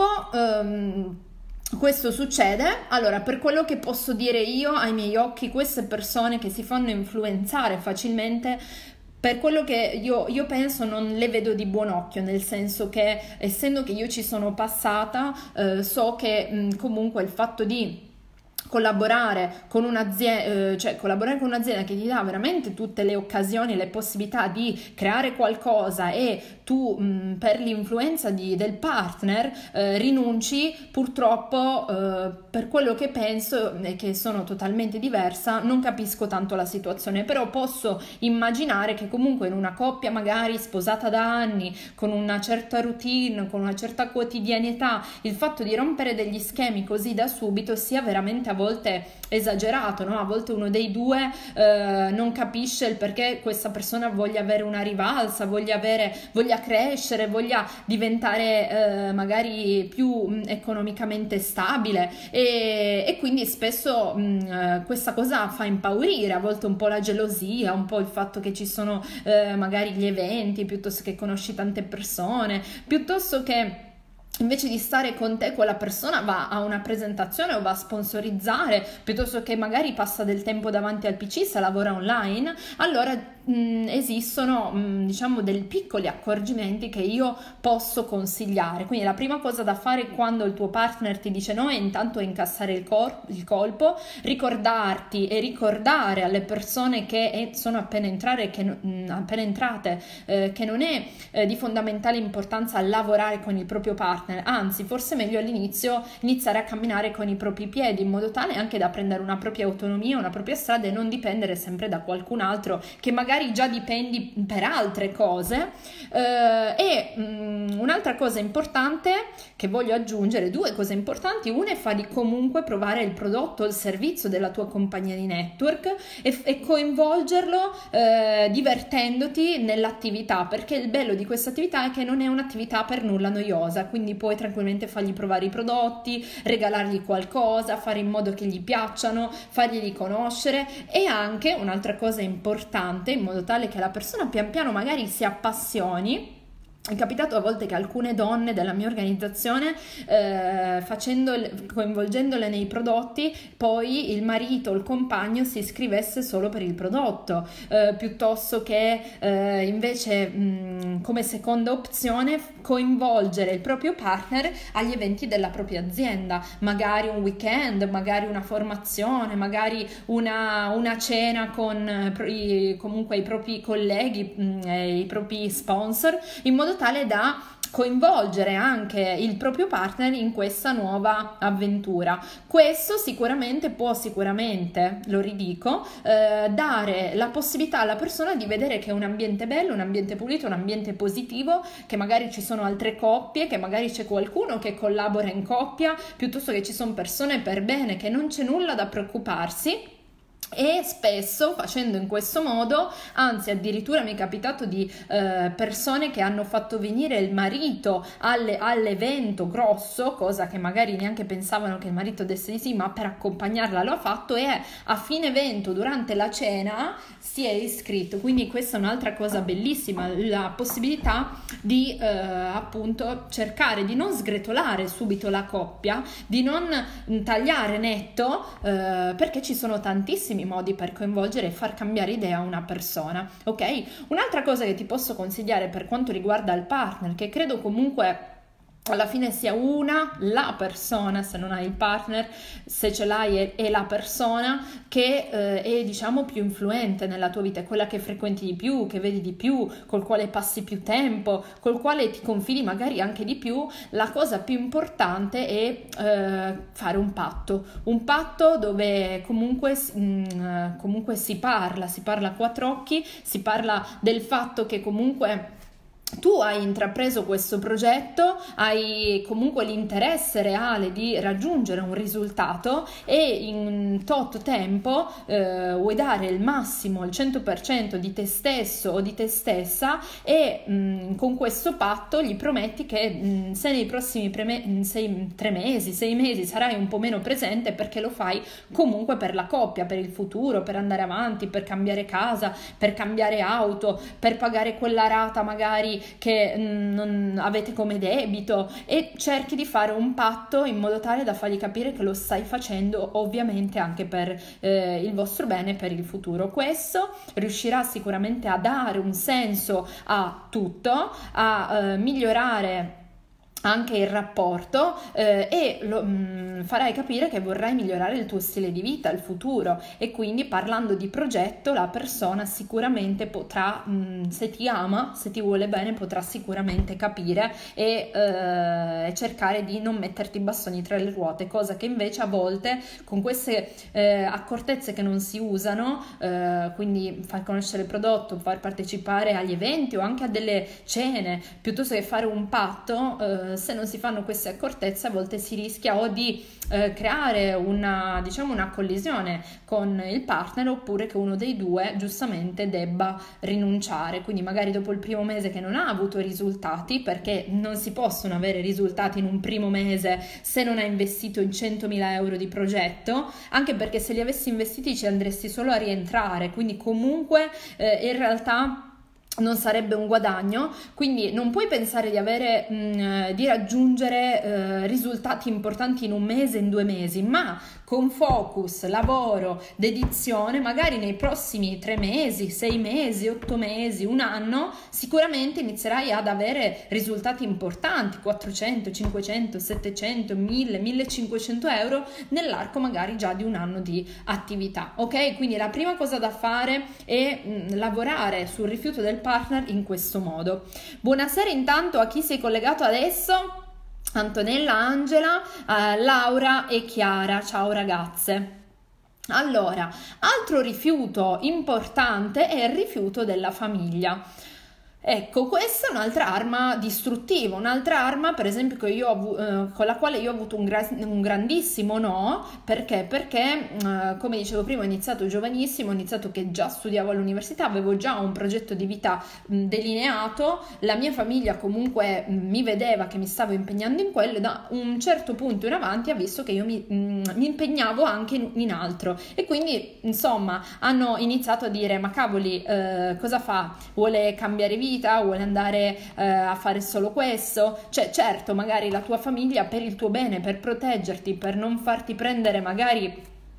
um, questo succede. Allora, per quello che posso dire io, ai miei occhi, queste persone che si fanno influenzare facilmente, per quello che io, io penso, non le vedo di buon occhio, nel senso che, essendo che io ci sono passata, eh, so che mh, comunque il fatto di collaborare con un'azienda, eh, cioè collaborare con un'azienda che ti dà veramente tutte le occasioni e le possibilità di creare qualcosa e tu mh, per l'influenza di, del partner eh, rinunci, purtroppo eh, per quello che penso e che sono totalmente diversa, non capisco tanto la situazione, però posso immaginare che comunque in una coppia magari sposata da anni, con una certa routine, con una certa quotidianità, il fatto di rompere degli schemi così da subito sia veramente a volte esagerato, no? A volte uno dei due eh, non capisce il perché questa persona voglia avere una rivalsa, voglia avere, voglia crescere, voglia diventare eh, magari più mh, economicamente stabile e, e quindi spesso mh, questa cosa fa impaurire, a volte un po' la gelosia, un po' il fatto che ci sono eh, magari gli eventi, piuttosto che conosci tante persone, piuttosto che invece di stare con te quella persona va a una presentazione o va a sponsorizzare, piuttosto che magari passa del tempo davanti al P C se lavora online. Allora mh, esistono mh, diciamo dei piccoli accorgimenti che io posso consigliare. Quindi la prima cosa da fare quando il tuo partner ti dice no è intanto incassare il, cor- il colpo, ricordarti e ricordare alle persone che è, sono appena, entrare, che, mh, appena entrate eh, che non è eh, di fondamentale importanza lavorare con il proprio partner, anzi forse è meglio all'inizio iniziare a camminare con i propri piedi, in modo tale anche da prendere una propria autonomia, una propria strada e non dipendere sempre da qualcun altro che magari già dipendi per altre cose. Eh, e mh, un'altra cosa importante che voglio aggiungere, due cose importanti: una è fa di comunque provare il prodotto o il servizio della tua compagnia di network e, e coinvolgerlo eh, divertendoti nell'attività, perché il bello di questa attività è che non è un'attività per nulla noiosa, quindi puoi tranquillamente fargli provare i prodotti, regalargli qualcosa, fare in modo che gli piacciono, fargli conoscere. E anche un'altra cosa importante, in modo tale che la persona pian piano magari si appassioni. È capitato a volte che alcune donne della mia organizzazione, eh, facendo, coinvolgendole nei prodotti, poi il marito o il compagno si iscrivesse solo per il prodotto, eh, piuttosto che eh, invece mh, come seconda opzione coinvolgere il proprio partner agli eventi della propria azienda, magari un weekend, magari una formazione, magari una, una cena con eh, i, comunque i propri colleghi, mh, e i propri sponsor, in modo tale da coinvolgere anche il proprio partner in questa nuova avventura. Questo sicuramente può, sicuramente, lo ridico, eh, dare la possibilità alla persona di vedere che è un ambiente bello, un ambiente pulito, un ambiente positivo, che magari ci sono altre coppie, che magari c'è qualcuno che collabora in coppia, piuttosto che ci sono persone per bene, che non c'è nulla da preoccuparsi. E spesso facendo in questo modo, anzi addirittura mi è capitato di eh, persone che hanno fatto venire il marito alle, all'evento grosso, cosa che magari neanche pensavano che il marito desse di sì, ma per accompagnarla lo ha fatto, e a fine evento durante la cena si è iscritto. Quindi questa è un'altra cosa bellissima, la possibilità di eh, appunto cercare di non sgretolare subito la coppia, di non tagliare netto, eh, perché ci sono tantissimi modi per coinvolgere e far cambiare idea a una persona, ok? Un'altra cosa che ti posso consigliare per quanto riguarda il partner, che credo comunque alla fine sia una, la persona, se non hai il partner, se ce l'hai è, è la persona che eh, è diciamo più influente nella tua vita, è quella che frequenti di più, che vedi di più, col quale passi più tempo, col quale ti confidi magari anche di più. La cosa più importante è eh, fare un patto, un patto dove comunque, mh, comunque si parla, si parla a quattro occhi, si parla del fatto che comunque tu hai intrapreso questo progetto, hai comunque l'interesse reale di raggiungere un risultato e in tot tempo eh, vuoi dare il massimo, il cento per cento di te stesso o di te stessa, e mh, con questo patto gli prometti che mh, se nei prossimi preme- sei, tre mesi, sei mesi sarai un po' meno presente, perché lo fai comunque per la coppia, per il futuro, per andare avanti, per cambiare casa, per cambiare auto, per pagare quella rata magari che mh, non avete come debito, e cerchi di fare un patto in modo tale da fargli capire che lo stai facendo ovviamente anche per eh, il vostro bene, per il futuro. Questo riuscirà sicuramente a dare un senso a tutto, a eh, migliorare anche il rapporto eh, e lo, mh, farai capire che vorrai migliorare il tuo stile di vita, il futuro, e quindi parlando di progetto la persona sicuramente potrà, mh, se ti ama, se ti vuole bene, potrà sicuramente capire e eh, cercare di non metterti i bastoni tra le ruote, cosa che invece a volte con queste eh, accortezze che non si usano, eh, quindi far conoscere il prodotto, far partecipare agli eventi o anche a delle cene, piuttosto che fare un patto, eh, se non si fanno queste accortezze a volte si rischia o di eh, creare una, diciamo, una collisione con il partner, oppure che uno dei due giustamente debba rinunciare. Quindi magari dopo il primo mese che non ha avuto risultati, perché non si possono avere risultati in un primo mese se non hai investito in centomila euro di progetto, anche perché se li avessi investiti ci andresti solo a rientrare, quindi comunque eh, in realtà non sarebbe un guadagno. Quindi non puoi pensare di avere mh, di raggiungere eh, risultati importanti in un mese, in due mesi, ma con focus, lavoro, dedizione, magari nei prossimi tre mesi, sei mesi, otto mesi, un anno, sicuramente inizierai ad avere risultati importanti, quattrocento, cinquecento, settecento, mille, millecinquecento euro nell'arco magari già di un anno di attività, ok? Quindi la prima cosa da fare è mh, lavorare sul rifiuto del partner in questo modo. Buonasera intanto a chi si è collegato adesso: Antonella, Angela, eh, Laura e Chiara. Ciao ragazze. Allora, altro rifiuto importante è il rifiuto della famiglia. Ecco, questa è un'altra arma distruttiva, un'altra arma per esempio che io ho, eh, con la quale io ho avuto un, gra- un grandissimo no. Perché? Perché eh, come dicevo prima, ho iniziato giovanissimo, ho iniziato che già studiavo all'università, avevo già un progetto di vita mh, delineato, la mia famiglia comunque mh, mi vedeva che mi stavo impegnando in quello, e da un certo punto in avanti ha visto che io mi, mh, mi impegnavo anche in, in altro, e quindi insomma hanno iniziato a dire: ma cavoli, eh, cosa fa? Vuole cambiare vita? Vuole andare eh, a fare solo questo? Cioè certo, magari la tua famiglia, per il tuo bene, per proteggerti, per non farti prendere magari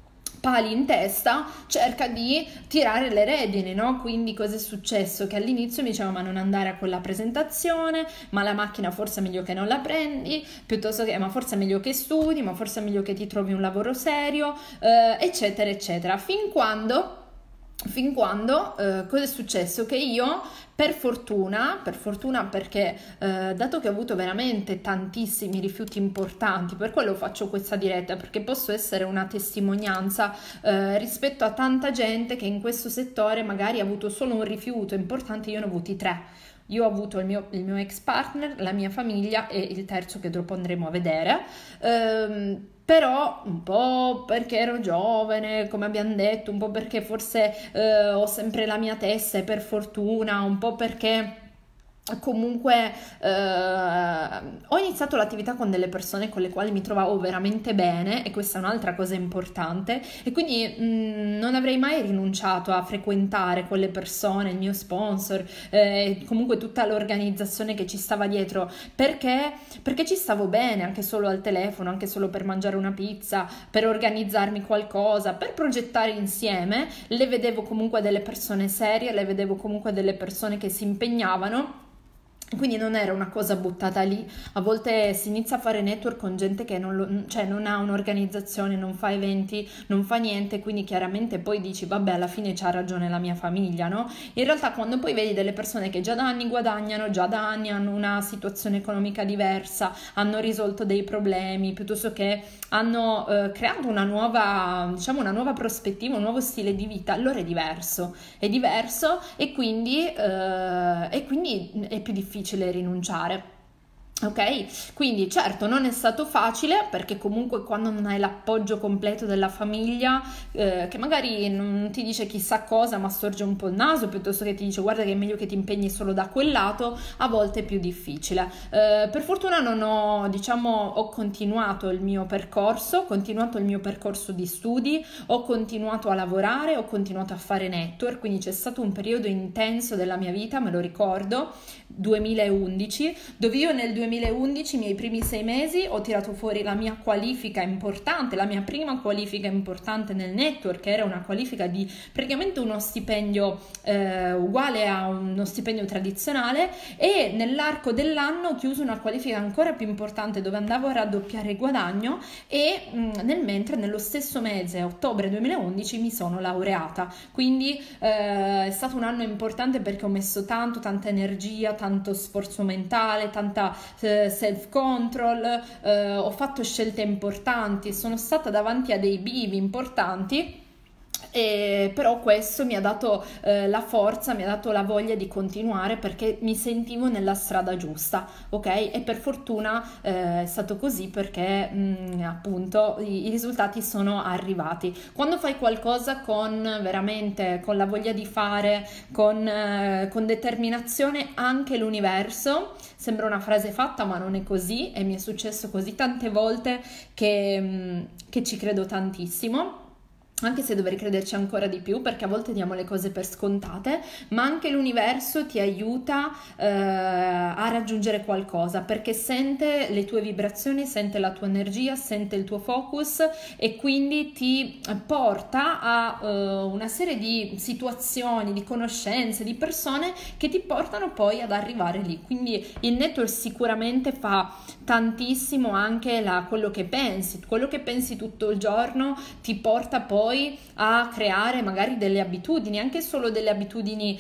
pali in testa, cerca di tirare le redini, no? Quindi cosa è successo? Che all'inizio mi diceva: ma non andare a quella presentazione, ma la macchina forse è meglio che non la prendi, piuttosto che ma forse è meglio che studi, ma forse è meglio che ti trovi un lavoro serio, eh, eccetera eccetera, fin quando Fin quando, eh, cosa è successo? Che io, per fortuna, per fortuna perché eh, dato che ho avuto veramente tantissimi rifiuti importanti, per quello faccio questa diretta, perché posso essere una testimonianza eh, rispetto a tanta gente che in questo settore magari ha avuto solo un rifiuto importante, io ne ho avuti tre. Io ho avuto il mio, il mio ex partner, la mia famiglia e il terzo che dopo andremo a vedere. Ehm, Però un po' perché ero giovane, come abbiamo detto, un po' perché forse eh, ho sempre la mia testa e per fortuna, un po' perché comunque eh, ho iniziato l'attività con delle persone con le quali mi trovavo veramente bene e questa è un'altra cosa importante e quindi mh, non avrei mai rinunciato a frequentare quelle persone, il mio sponsor, eh, comunque tutta l'organizzazione che ci stava dietro perché, perché ci stavo bene anche solo al telefono, anche solo per mangiare una pizza, per organizzarmi qualcosa, per progettare insieme, le vedevo comunque delle persone serie, le vedevo comunque delle persone che si impegnavano. Quindi non era una cosa buttata lì, a volte si inizia a fare network con gente che non, lo, cioè non ha un'organizzazione, non fa eventi, non fa niente, quindi chiaramente poi dici vabbè alla fine c'ha ragione la mia famiglia, no? In realtà quando poi vedi delle persone che già da anni guadagnano, già da anni hanno una situazione economica diversa, hanno risolto dei problemi, piuttosto che hanno eh, creato una nuova, diciamo una nuova prospettiva, un nuovo stile di vita, allora è diverso, è diverso e quindi, eh, e quindi è più difficile rinunciare. Ok, quindi certo non è stato facile perché comunque quando non hai l'appoggio completo della famiglia eh, che magari non ti dice chissà cosa ma storge un po' il naso piuttosto che ti dice guarda che è meglio che ti impegni solo da quel lato, a volte è più difficile. Eh, per fortuna non ho, diciamo, ho continuato il mio percorso, ho continuato il mio percorso di studi, ho continuato a lavorare, ho continuato a fare network, quindi c'è stato un periodo intenso della mia vita, me lo ricordo, duemilaundici, dove io nel duemilaundici, i miei primi sei mesi, ho tirato fuori la mia qualifica importante, la mia prima qualifica importante nel network, che era una qualifica di praticamente uno stipendio eh, uguale a uno stipendio tradizionale e nell'arco dell'anno ho chiuso una qualifica ancora più importante dove andavo a raddoppiare il guadagno e mh, nel mentre nello stesso mese, ottobre duemilaundici, mi sono laureata. Quindi eh, è stato un anno importante perché ho messo tanto, tanta energia, tanto sforzo mentale, tanta eh, self control, eh, ho fatto scelte importanti, sono stata davanti a dei bivi importanti. E però questo mi ha dato eh, la forza, mi ha dato la voglia di continuare perché mi sentivo nella strada giusta, ok? E per fortuna eh, è stato così perché mh, appunto i, i risultati sono arrivati. Quando fai qualcosa con veramente con la voglia di fare, con, eh, con determinazione, anche l'universo, sembra una frase fatta ma non è così e mi è successo così tante volte che, mh, che ci credo tantissimo. Anche se dovrei crederci ancora di più perché a volte diamo le cose per scontate, ma anche l'universo ti aiuta eh, a raggiungere qualcosa perché sente le tue vibrazioni, sente la tua energia, sente il tuo focus e quindi ti porta a eh, una serie di situazioni, di conoscenze, di persone che ti portano poi ad arrivare lì. Quindi il network sicuramente fa tantissimo anche la, quello che pensi, quello che pensi tutto il giorno ti porta poi a creare magari delle abitudini, anche solo delle abitudini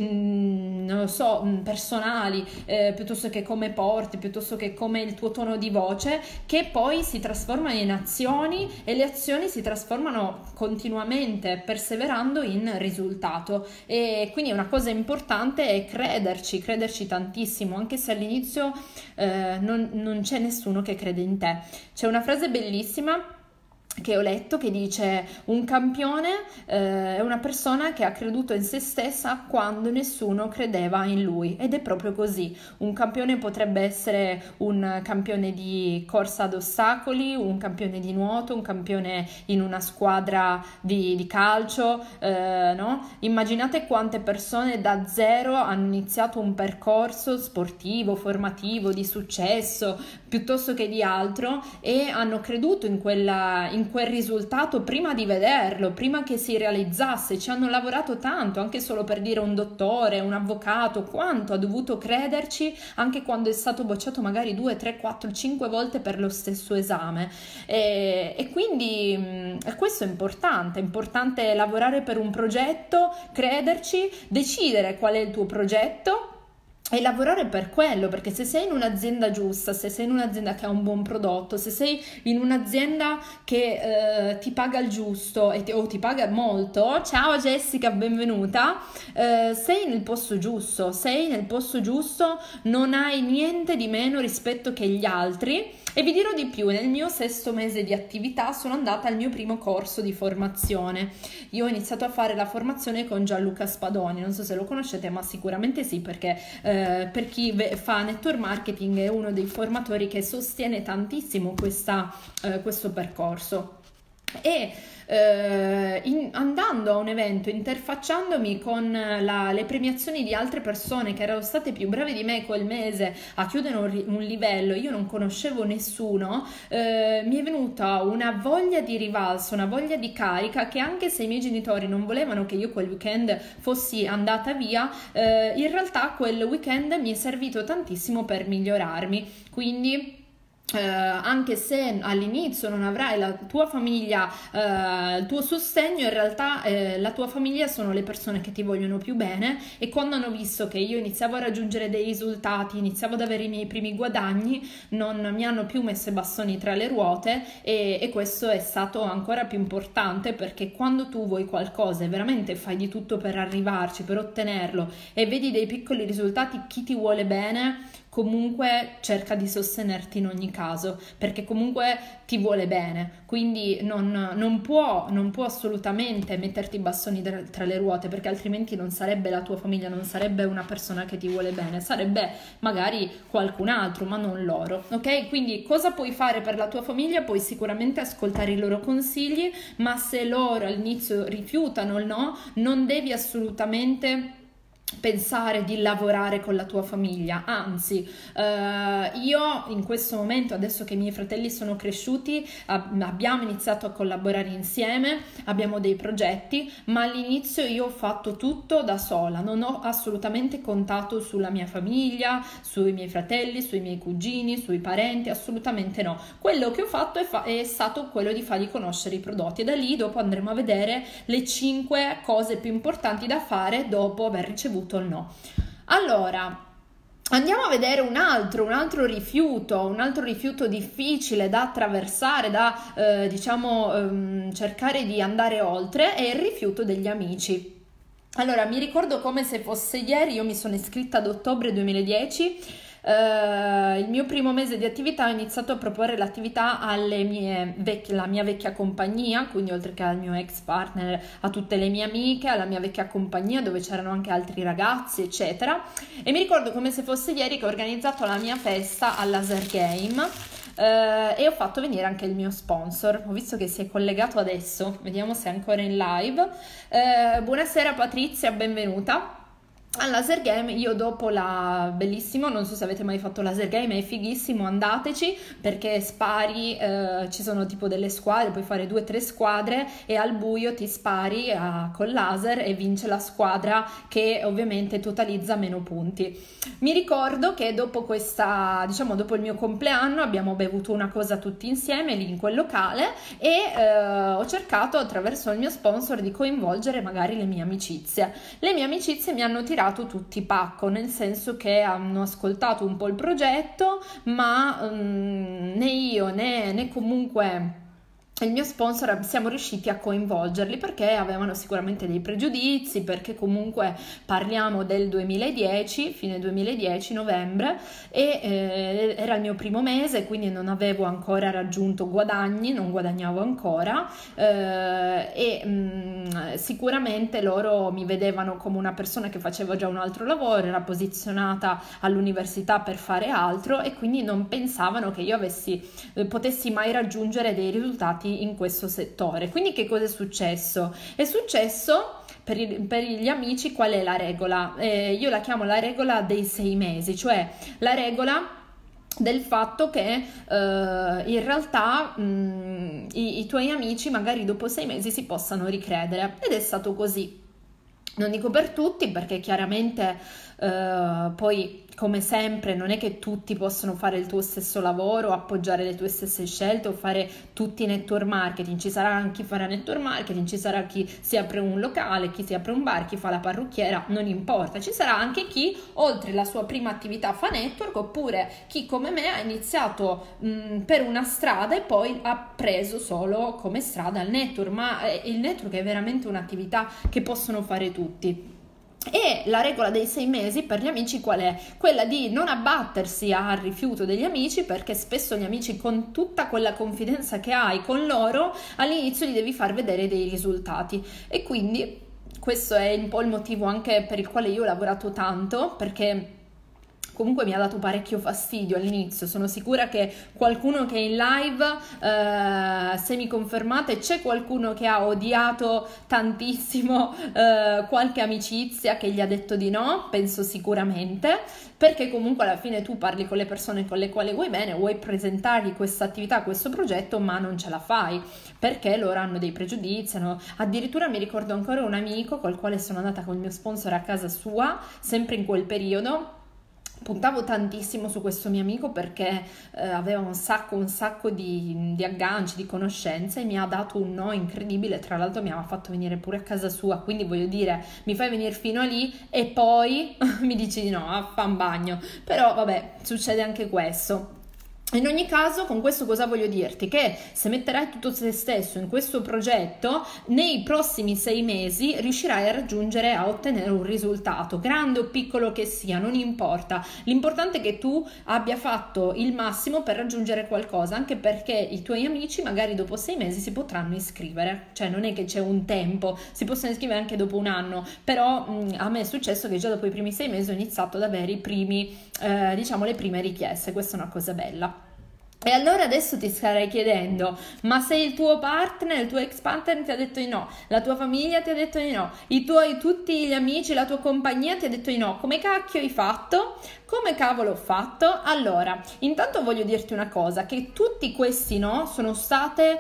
non lo so, personali, eh, piuttosto che come porti, piuttosto che come il tuo tono di voce, che poi si trasformano in azioni e le azioni si trasformano continuamente, perseverando in risultato. E quindi una cosa importante è crederci, crederci tantissimo, anche se all'inizio eh, non, non c'è nessuno che crede in te. C'è una frase bellissima che ho letto che dice un campione eh, è una persona che ha creduto in se stessa quando nessuno credeva in lui, ed è proprio così. Un campione potrebbe essere un campione di corsa ad ostacoli, un campione di nuoto, un campione in una squadra di, di calcio, eh, no? Immaginate quante persone da zero hanno iniziato un percorso sportivo, formativo, di successo piuttosto che di altro e hanno creduto in quella in in quel risultato prima di vederlo, prima che si realizzasse, ci hanno lavorato tanto, anche solo per dire un dottore, un avvocato, quanto ha dovuto crederci anche quando è stato bocciato magari due, tre, quattro, cinque volte per lo stesso esame. E, e quindi mh, questo è importante, è importante lavorare per un progetto, crederci, decidere qual è il tuo progetto e lavorare per quello, perché se sei in un'azienda giusta, se sei in un'azienda che ha un buon prodotto, se sei in un'azienda che eh, ti paga il giusto e ti, o ti paga molto, ciao Jessica, benvenuta, eh, sei nel posto giusto, sei nel posto giusto, non hai niente di meno rispetto che gli altri. E vi dirò di più, nel mio sesto mese di attività sono andata al mio primo corso di formazione. Io ho iniziato a fare la formazione con Gianluca Spadoni, non so se lo conoscete, ma sicuramente sì, perché eh, per chi fa network marketing è uno dei formatori che sostiene tantissimo questa, eh, questo percorso. E eh, in, andando a un evento, interfacciandomi con la, le premiazioni di altre persone che erano state più brave di me quel mese a chiudere un, un livello, io non conoscevo nessuno, eh, mi è venuta una voglia di rivalsa, una voglia di carica, che anche se i miei genitori non volevano che io quel weekend fossi andata via, eh, in realtà quel weekend mi è servito tantissimo per migliorarmi. Quindi Uh, anche se all'inizio non avrai la tua famiglia, uh, il tuo sostegno, in realtà uh, la tua famiglia sono le persone che ti vogliono più bene, e quando hanno visto che io iniziavo a raggiungere dei risultati, iniziavo ad avere i miei primi guadagni, non mi hanno più messo i bastoni tra le ruote, e, e questo è stato ancora più importante, perché quando tu vuoi qualcosa e veramente fai di tutto per arrivarci, per ottenerlo, e vedi dei piccoli risultati, chi ti vuole bene comunque cerca di sostenerti in ogni caso, perché comunque ti vuole bene, quindi non, non può, non può assolutamente metterti i bastoni tra, tra le ruote, perché altrimenti non sarebbe la tua famiglia, non sarebbe una persona che ti vuole bene, sarebbe magari qualcun altro, ma non loro, ok? Quindi cosa puoi fare per la tua famiglia? Puoi sicuramente ascoltare i loro consigli, ma se loro all'inizio rifiutano il no, non devi assolutamente pensare di lavorare con la tua famiglia, anzi eh, io in questo momento, adesso che i miei fratelli sono cresciuti, ab- abbiamo iniziato a collaborare insieme, abbiamo dei progetti, ma all'inizio io ho fatto tutto da sola, non ho assolutamente contato sulla mia famiglia, sui miei fratelli, sui miei cugini, sui parenti, assolutamente no. Quello che ho fatto è, fa- è stato quello di fargli conoscere i prodotti, e da lì dopo andremo a vedere le cinque cose più importanti da fare dopo aver ricevuto il no. Allora, andiamo a vedere un altro, un altro rifiuto, un altro rifiuto difficile da attraversare, da eh, diciamo ehm, cercare di andare oltre, è il rifiuto degli amici. Allora, mi ricordo come se fosse ieri, io mi sono iscritta ad ottobre duemiladieci. Uh, il mio primo mese di attività ho iniziato a proporre l'attività alle mie vecchie, la mia vecchia compagnia, quindi oltre che al mio ex partner, a tutte le mie amiche, alla mia vecchia compagnia dove c'erano anche altri ragazzi eccetera, e mi ricordo come se fosse ieri che ho organizzato la mia festa al Laser Game uh, e ho fatto venire anche il mio sponsor. Ho visto che si è collegato adesso, vediamo se è ancora in live. Uh, buonasera Patrizia, benvenuta. Al Laser Game, io dopo la bellissimo, non so se avete mai fatto Laser Game, è fighissimo, andateci, perché spari, eh, ci sono tipo delle squadre, puoi fare due o tre squadre e al buio ti spari a, col laser e vince la squadra che ovviamente totalizza meno punti. Mi ricordo che dopo questa, diciamo dopo il mio compleanno, abbiamo bevuto una cosa tutti insieme lì in quel locale e eh, ho cercato attraverso il mio sponsor di coinvolgere magari le mie amicizie. Le mie amicizie mi hanno tirato tutti pacco, nel senso che hanno ascoltato un po' il progetto, ma um, né io né, né comunque il mio sponsor siamo riusciti a coinvolgerli, perché avevano sicuramente dei pregiudizi, perché comunque parliamo del duemiladieci, fine duemiladieci, novembre, e eh, era il mio primo mese, quindi non avevo ancora raggiunto guadagni, non guadagnavo ancora, eh, e mh, sicuramente loro mi vedevano come una persona che faceva già un altro lavoro, era posizionata all'università per fare altro, e quindi non pensavano che io avessi, eh, potessi mai raggiungere dei risultati in questo settore. Quindi che cosa è successo? È successo per, i, per gli amici, qual è la regola? Eh, io la chiamo la regola dei sei mesi, cioè la regola del fatto che eh, in realtà mh, i, i tuoi amici magari dopo sei mesi si possano ricredere, ed è stato così. Non dico per tutti, perché chiaramente eh, poi, come sempre, non è che tutti possono fare il tuo stesso lavoro, appoggiare le tue stesse scelte o fare tutti network marketing. Ci sarà chi farà network marketing, ci sarà chi si apre un locale, chi si apre un bar, chi fa la parrucchiera, non importa. Ci sarà anche chi, oltre la sua prima attività, fa network, oppure chi come me ha iniziato mh, per una strada e poi ha preso solo come strada il network, ma il network è veramente un'attività che possono fare tutti. E la regola dei sei mesi per gli amici qual è? Quella di non abbattersi al rifiuto degli amici, perché spesso gli amici, con tutta quella confidenza che hai con loro, all'inizio gli devi far vedere dei risultati, e quindi questo è un po' il motivo anche per il quale io ho lavorato tanto, perché comunque mi ha dato parecchio fastidio all'inizio. Sono sicura che qualcuno che è in live, eh, se mi confermate, c'è qualcuno che ha odiato tantissimo eh, qualche amicizia, che gli ha detto di no, penso sicuramente, perché comunque alla fine tu parli con le persone con le quali vuoi bene, vuoi presentargli questa attività, questo progetto, ma non ce la fai, perché loro hanno dei pregiudizi. No? Addirittura mi ricordo ancora un amico col quale sono andata con il mio sponsor a casa sua, sempre in quel periodo. Puntavo tantissimo su questo mio amico perché eh, aveva un sacco, un sacco di, di agganci, di conoscenze, e mi ha dato un no incredibile. Tra l'altro mi aveva fatto venire pure a casa sua, quindi voglio dire, mi fai venire fino a lì e poi mi dici di no, a fa un bagno. Però vabbè, succede anche questo. In ogni caso, con questo cosa voglio dirti? Che se metterai tutto te stesso in questo progetto, nei prossimi sei mesi riuscirai a raggiungere, a ottenere un risultato, grande o piccolo che sia, non importa. L'importante è che tu abbia fatto il massimo per raggiungere qualcosa, anche perché i tuoi amici magari dopo sei mesi si potranno iscrivere, cioè non è che c'è un tempo, si possono iscrivere anche dopo un anno, però mh, a me è successo che già dopo i primi sei mesi ho iniziato ad avere i primi, eh, diciamo, le prime richieste. Questa è una cosa bella. E allora adesso ti starai chiedendo, ma se il tuo partner, il tuo ex partner ti ha detto di no, la tua famiglia ti ha detto di no, i tuoi, tutti gli amici, la tua compagnia ti ha detto di no, come cacchio hai fatto? Come cavolo ho fatto? Allora, intanto voglio dirti una cosa, che tutti questi no sono state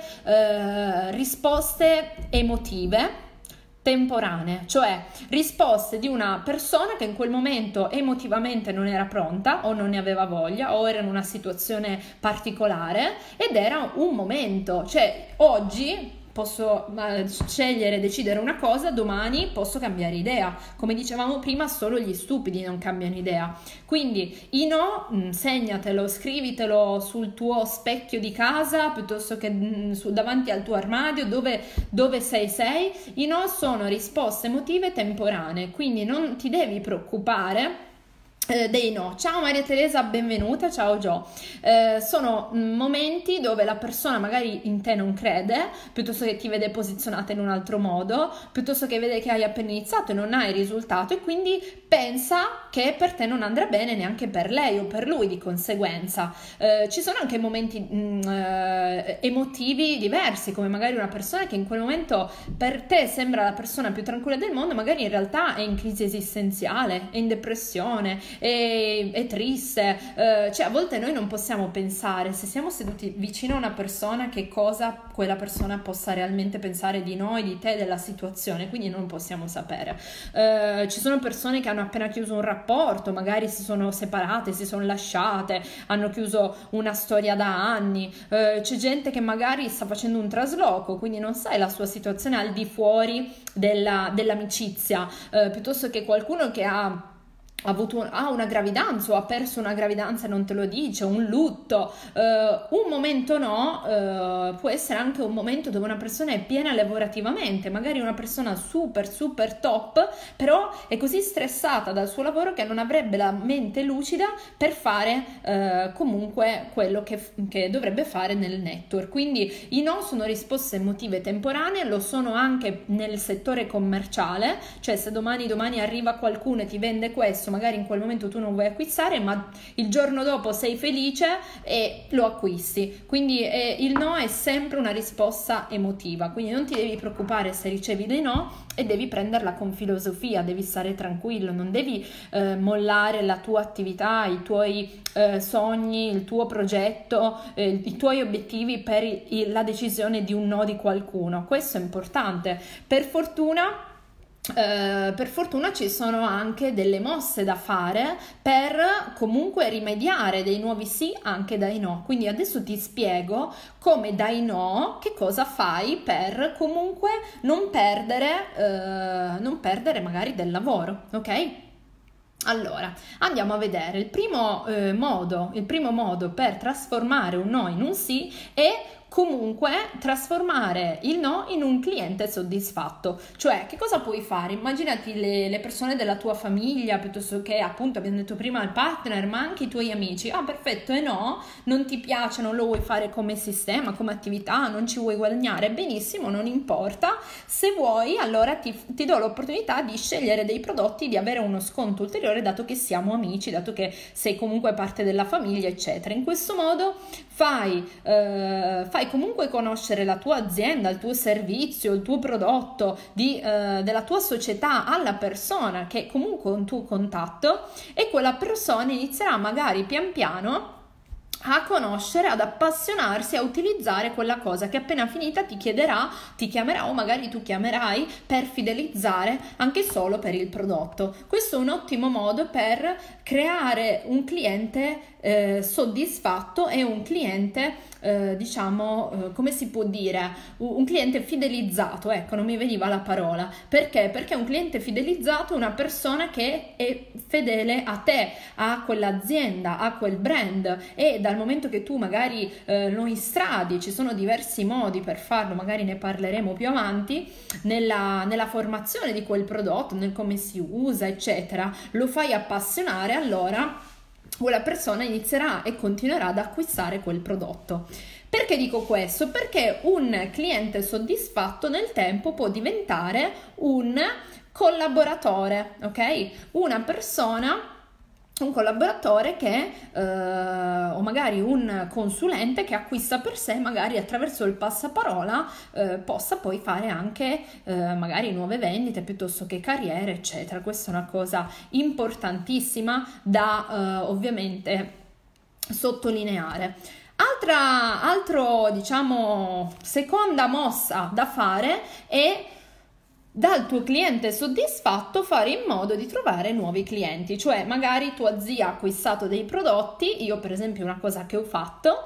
eh, risposte emotive, temporanee, cioè risposte di una persona che in quel momento emotivamente non era pronta o non ne aveva voglia o era in una situazione particolare, ed era un momento. Cioè oggi posso eh, scegliere, decidere una cosa, domani posso cambiare idea. Come dicevamo prima, solo gli stupidi non cambiano idea. Quindi i no, mh, segnatelo, scrivitelo sul tuo specchio di casa, piuttosto che mh, su, davanti al tuo armadio, dove, dove sei sei. I no sono risposte emotive temporanee, quindi non ti devi preoccupare Eh, dei no. Ciao Maria Teresa, benvenuta. Ciao Gio. Eh, sono momenti dove la persona magari in te non crede, piuttosto che ti vede posizionata in un altro modo, piuttosto che vede che hai appena iniziato e non hai risultato, e quindi pensa che per te non andrà bene, neanche per lei o per lui di conseguenza. Eh, ci sono anche momenti mh, eh, emotivi diversi, come magari una persona che in quel momento per te sembra la persona più tranquilla del mondo, magari in realtà è in crisi esistenziale, è in depressione, È, è triste, eh, cioè a volte noi non possiamo pensare, se siamo seduti vicino a una persona, che cosa quella persona possa realmente pensare di noi, di te, della situazione, quindi non possiamo sapere. Eh, ci sono persone che hanno appena chiuso un rapporto, magari si sono separate, si sono lasciate, hanno chiuso una storia da anni, eh, c'è gente che magari sta facendo un trasloco, quindi non sai la sua situazione al di fuori della, dell'amicizia, eh, piuttosto che qualcuno che ha ha avuto un, ha una gravidanza o ha perso una gravidanza e non te lo dice, un lutto, uh, un momento no, uh, può essere anche un momento dove una persona è piena lavorativamente, magari una persona super super top, però è così stressata dal suo lavoro che non avrebbe la mente lucida per fare uh, comunque quello che, che dovrebbe fare nel network. Quindi i no sono risposte emotive temporanee, lo sono anche nel settore commerciale, cioè se domani domani arriva qualcuno e ti vende questo, magari in quel momento tu non vuoi acquistare, ma il giorno dopo sei felice e lo acquisti. Quindi eh, il no è sempre una risposta emotiva, quindi non ti devi preoccupare se ricevi dei no e devi prenderla con filosofia, devi stare tranquillo, non devi eh, mollare la tua attività, i tuoi eh, sogni, il tuo progetto, eh, i tuoi obiettivi per il, la decisione di un no di qualcuno. Questo è importante. Per fortuna Uh, per fortuna ci sono anche delle mosse da fare per comunque rimediare dei nuovi sì anche dai no. Quindi adesso ti spiego come dai no, che cosa fai per comunque non perdere, uh, non perdere magari del lavoro, ok? Allora, andiamo a vedere. Il primo eh, modo, il primo modo per trasformare un no in un sì è comunque trasformare il no in un cliente soddisfatto. Cioè, che cosa puoi fare? Immaginati le, le persone della tua famiglia, piuttosto che, appunto, abbiamo detto prima, il partner, ma anche i tuoi amici. Ah, perfetto, e no, non ti piace, non lo vuoi fare come sistema, come attività, non ci vuoi guadagnare, benissimo, non importa. Se vuoi, allora ti, ti do l'opportunità di scegliere dei prodotti, di avere uno sconto ulteriore, dato che siamo amici, dato che sei comunque parte della famiglia, eccetera. In questo modo fai, eh, fai comunque conoscere la tua azienda, il tuo servizio, il tuo prodotto di, eh, della tua società alla persona che è comunque un tuo contatto, e quella persona inizierà magari pian piano a conoscere, ad appassionarsi, a utilizzare quella cosa che appena finita ti chiederà, ti chiamerà o magari tu chiamerai per fidelizzare anche solo per il prodotto. Questo è un ottimo modo per creare un cliente eh, soddisfatto e un cliente eh, diciamo eh, come si può dire, un cliente fidelizzato. Ecco, non mi veniva la parola. Perché? Perché un cliente fidelizzato è una persona che è fedele a te, a quell'azienda, a quel brand, e dal momento che tu magari eh, lo instradi, ci sono diversi modi per farlo, magari ne parleremo più avanti, nella, nella formazione di quel prodotto, nel come si usa, eccetera, lo fai appassionare, allora quella persona inizierà e continuerà ad acquistare quel prodotto. Perché dico questo? Perché un cliente soddisfatto nel tempo può diventare un collaboratore, ok? Una persona, un collaboratore che eh, o magari un consulente che acquista per sé, magari attraverso il passaparola eh, possa poi fare anche eh, magari nuove vendite piuttosto che carriere, eccetera. Questa è una cosa importantissima da eh, ovviamente sottolineare. Altra, altro, diciamo, seconda mossa da fare è dal tuo cliente soddisfatto fare in modo di trovare nuovi clienti. Cioè magari tua zia ha acquistato dei prodotti, io per esempio una cosa che ho fatto,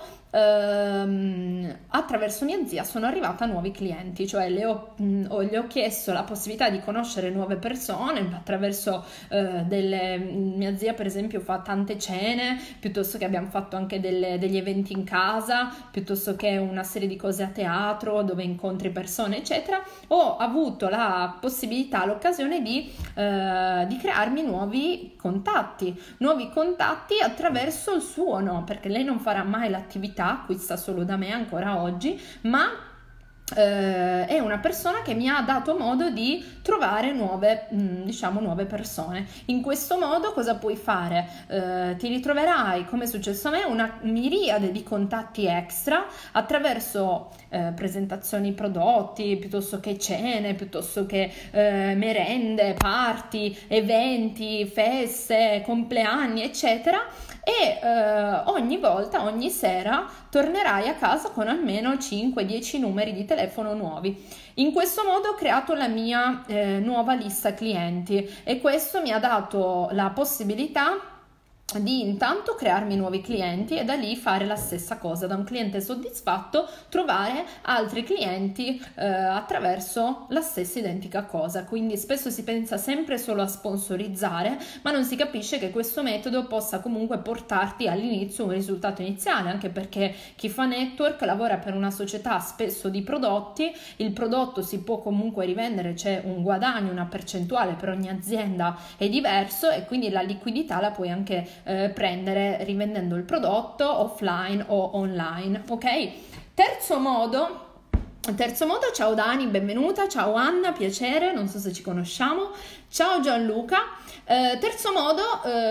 ehm, attraverso mia zia sono arrivata a nuovi clienti, cioè le ho, mh, ho, le ho chiesto la possibilità di conoscere nuove persone attraverso eh, delle, mia zia per esempio fa tante cene, piuttosto che abbiamo fatto anche delle, degli eventi in casa, piuttosto che una serie di cose a teatro dove incontri persone, eccetera. Ho avuto la possibilità, l'occasione di, eh, di crearmi nuovi contatti, nuovi contatti attraverso il suo no, perché lei non farà mai l'attività, acquista solo da me ancora oggi, ma Uh, è una persona che mi ha dato modo di trovare nuove, mh, diciamo, nuove persone. In questo modo cosa puoi fare? Uh, ti ritroverai, come è successo a me, una miriade di contatti extra attraverso uh, presentazioni prodotti, piuttosto che cene, piuttosto che uh, merende, party, eventi, feste, compleanni, eccetera. E uh, ogni volta, ogni sera tornerai a casa con almeno cinque dieci numeri di telefono nuovi. In questo modo ho creato la mia eh, nuova lista clienti, e questo mi ha dato la possibilità di intanto crearmi nuovi clienti e da lì fare la stessa cosa, da un cliente soddisfatto trovare altri clienti eh, attraverso la stessa identica cosa. Quindi spesso si pensa sempre solo a sponsorizzare, ma non si capisce che questo metodo possa comunque portarti all'inizio un risultato iniziale, anche perché chi fa network lavora per una società spesso di prodotti, il prodotto si può comunque rivendere, c'è un guadagno, una percentuale per ogni azienda è diverso, e quindi la liquidità la puoi anche Eh, prendere rivendendo il prodotto offline o online, ok? Terzo modo Terzo modo, ciao Dani, benvenuta, ciao Anna, piacere, non so se ci conosciamo, ciao Gianluca. Eh, terzo modo,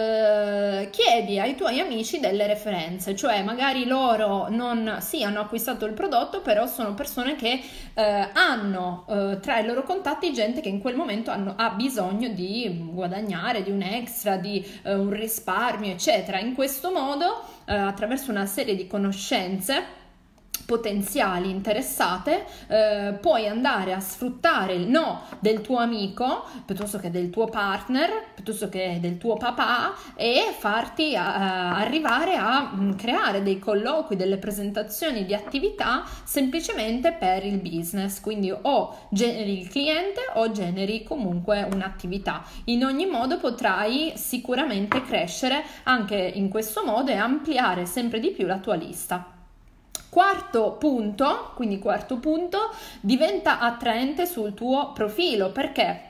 eh, chiedi ai tuoi amici delle referenze, cioè magari loro non sì, hanno acquistato il prodotto, però sono persone che eh, hanno eh, tra i loro contatti gente che in quel momento hanno, ha bisogno di guadagnare, di un extra, di eh, un risparmio, eccetera. In questo modo, eh, attraverso una serie di conoscenze potenziali interessate, eh, puoi andare a sfruttare il no del tuo amico piuttosto che del tuo partner, piuttosto che del tuo papà, e farti a, a arrivare a mh, creare dei colloqui, delle presentazioni di attività semplicemente per il business. Quindi o generi il cliente o generi comunque un'attività. In ogni modo potrai sicuramente crescere anche in questo modo e ampliare sempre di più la tua lista. Quarto punto, quindi quarto punto, diventa attraente sul tuo profilo. Perché?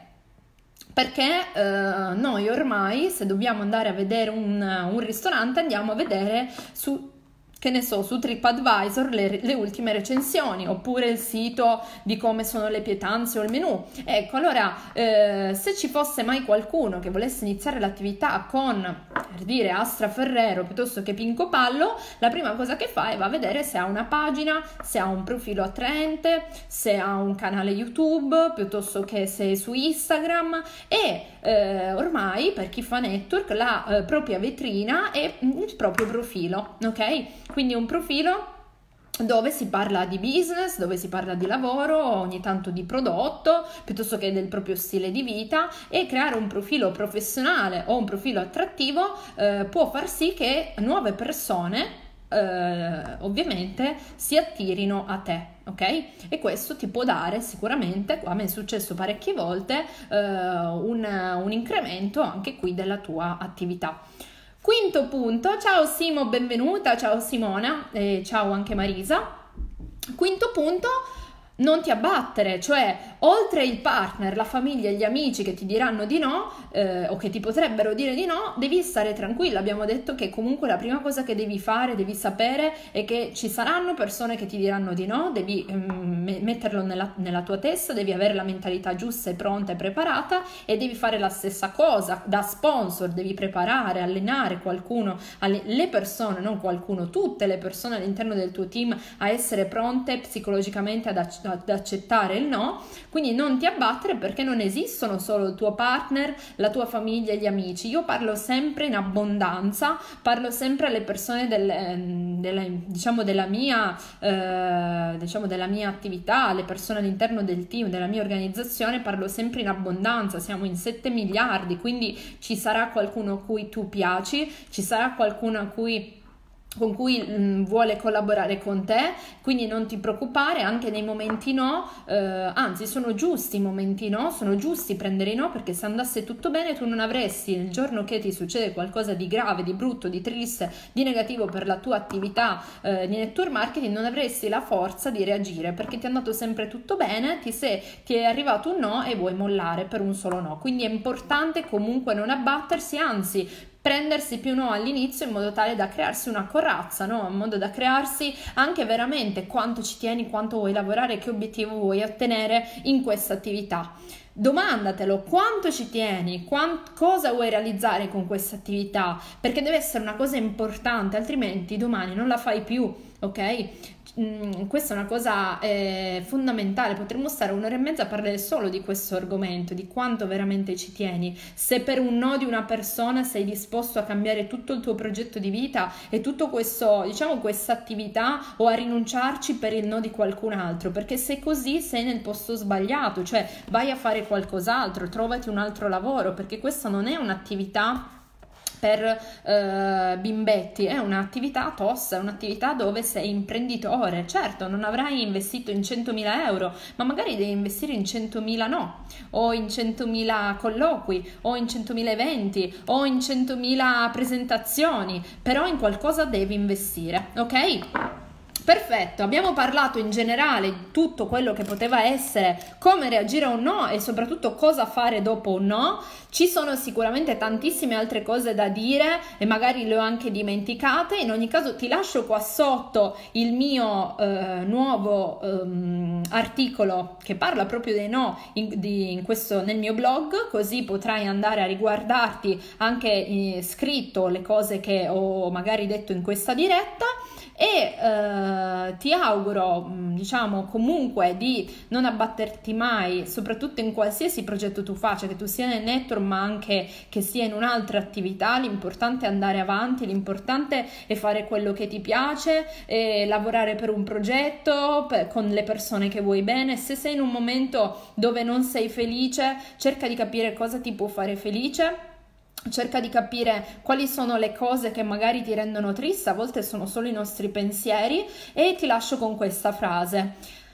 Perché eh, noi ormai, se dobbiamo andare a vedere un, un ristorante, andiamo a vedere su, che ne so, su TripAdvisor le, le ultime recensioni, oppure il sito di come sono le pietanze o il menù. Ecco, allora eh, se ci fosse mai qualcuno che volesse iniziare l'attività con, per dire, Astra Ferrero piuttosto che Pinco Pallo, la prima cosa che fa è va a vedere se ha una pagina, se ha un profilo attraente, se ha un canale YouTube, piuttosto che se è su Instagram, e eh, ormai per chi fa network la eh, propria vetrina è il proprio profilo, ok? Quindi un profilo dove si parla di business, dove si parla di lavoro, ogni tanto di prodotto, piuttosto che del proprio stile di vita. E creare un profilo professionale o un profilo attrattivo eh, può far sì che nuove persone eh, ovviamente si attirino a te, ok? E questo ti può dare sicuramente, a me è successo parecchie volte, eh, un, un incremento anche qui della tua attività. Quinto punto, ciao Simo, benvenuta, ciao Simona e ciao anche Marisa. Quinto punto, non ti abbattere, cioè oltre il partner, la famiglia e gli amici che ti diranno di no eh, o che ti potrebbero dire di no, devi stare tranquilla. Abbiamo detto che comunque la prima cosa che devi fare, devi sapere, è che ci saranno persone che ti diranno di no, devi um, metterlo nella, nella tua testa, devi avere la mentalità giusta e pronta e preparata, e devi fare la stessa cosa da sponsor, devi preparare, allenare qualcuno, alle, le persone, non qualcuno, tutte le persone all'interno del tuo team a essere pronte psicologicamente ad accettare ad accettare il no. Quindi non ti abbattere, perché non esistono solo il tuo partner, la tua famiglia e gli amici. Io parlo sempre in abbondanza, parlo sempre alle persone del, delle, diciamo della mia eh, diciamo della mia attività, alle persone all'interno del team, della mia organizzazione, parlo sempre in abbondanza. Siamo in sette miliardi, quindi ci sarà qualcuno a cui tu piaci, ci sarà qualcuno a cui con cui mh, vuole collaborare con te, quindi non ti preoccupare anche nei momenti no, eh, anzi sono giusti i momenti no, sono giusti prendere i no, perché se andasse tutto bene tu non avresti, il giorno che ti succede qualcosa di grave, di brutto, di triste, di negativo per la tua attività eh, di network marketing, non avresti la forza di reagire, perché ti è andato sempre tutto bene, ti, sei, ti è arrivato un no e vuoi mollare per un solo no. Quindi è importante comunque non abbattersi, anzi prendersi più no all'inizio, in modo tale da crearsi una corazza, no? In modo da crearsi anche veramente quanto ci tieni, quanto vuoi lavorare, che obiettivo vuoi ottenere in questa attività. Domandatelo, quanto ci tieni, quant- cosa vuoi realizzare con questa attività, perché deve essere una cosa importante, altrimenti domani non la fai più, ok? Mm, questa è una cosa eh, fondamentale. Potremmo stare un'ora e mezza a parlare solo di questo argomento, di quanto veramente ci tieni. Se per un no di una persona sei disposto a cambiare tutto il tuo progetto di vita e tutto questo, diciamo, questa attività, o a rinunciarci per il no di qualcun altro, perché se così sei nel posto sbagliato, cioè vai a fare qualcos'altro, trovati un altro lavoro, perché questa non è un'attività per eh, bimbetti, è un'attività tosta, è un'attività dove sei imprenditore. Certo, non avrai investito in centomila euro, ma magari devi investire in centomila no, o in centomila colloqui, o in centomila eventi, o in centomila presentazioni, però in qualcosa devi investire, ok? Perfetto, abbiamo parlato in generale di tutto quello che poteva essere, come reagire a un no e soprattutto cosa fare dopo un no. Ci sono sicuramente tantissime altre cose da dire e magari le ho anche dimenticate. In ogni caso ti lascio qua sotto il mio eh, nuovo ehm, articolo che parla proprio dei no in, di, in questo, nel mio blog, così potrai andare a riguardarti anche eh, scritto le cose che ho magari detto in questa diretta. E eh, ti auguro, diciamo, comunque di non abbatterti mai, soprattutto in qualsiasi progetto tu faccia, che tu sia nel network ma anche che sia in un'altra attività. L'importante è andare avanti, l'importante è fare quello che ti piace, e lavorare per un progetto, per, con le persone che vuoi bene. Se sei in un momento dove non sei felice, cerca di capire cosa ti può fare felice. Cerca di capire quali sono le cose che magari ti rendono triste, a volte sono solo i nostri pensieri, e ti lascio con questa frase.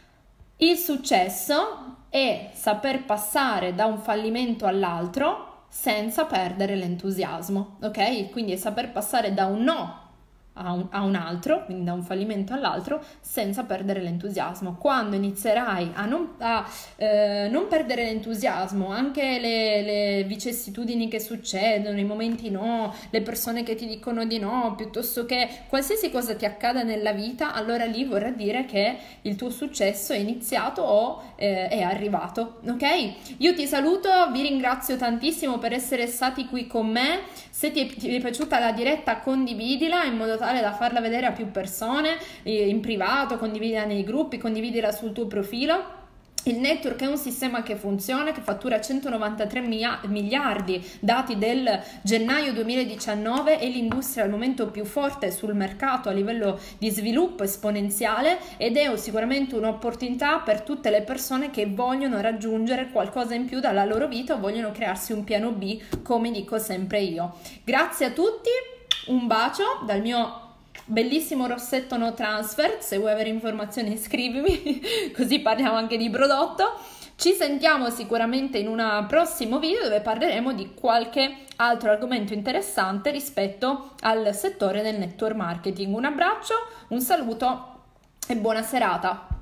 Il successo è saper passare da un fallimento all'altro senza perdere l'entusiasmo, ok? Quindi è saper passare da un no a un, a un altro, quindi da un fallimento all'altro, senza perdere l'entusiasmo. Quando inizierai a non, a, eh, non perdere l'entusiasmo, anche le, le vicissitudini che succedono, i momenti no, le persone che ti dicono di no, piuttosto che qualsiasi cosa ti accada nella vita, allora lì vorrà dire che il tuo successo è iniziato o eh, è arrivato, ok? Io ti saluto, vi ringrazio tantissimo per essere stati qui con me. Se ti è, ti è piaciuta la diretta, condividila in modo tale da farla vedere a più persone, eh, in privato, condividila nei gruppi, condividila sul tuo profilo. Il network è un sistema che funziona, che fattura centonovantatré miliardi, dati del gennaio duemiladiciannove, è l'industria al momento più forte sul mercato a livello di sviluppo esponenziale, ed è sicuramente un'opportunità per tutte le persone che vogliono raggiungere qualcosa in più dalla loro vita o vogliono crearsi un piano B, come dico sempre io. Grazie a tutti, un bacio dal mio bellissimo rossetto no transfer. Se vuoi avere informazioni scrivimi così parliamo anche di prodotto. Ci sentiamo sicuramente in un prossimo video dove parleremo di qualche altro argomento interessante rispetto al settore del network marketing. Un abbraccio, un saluto e buona serata.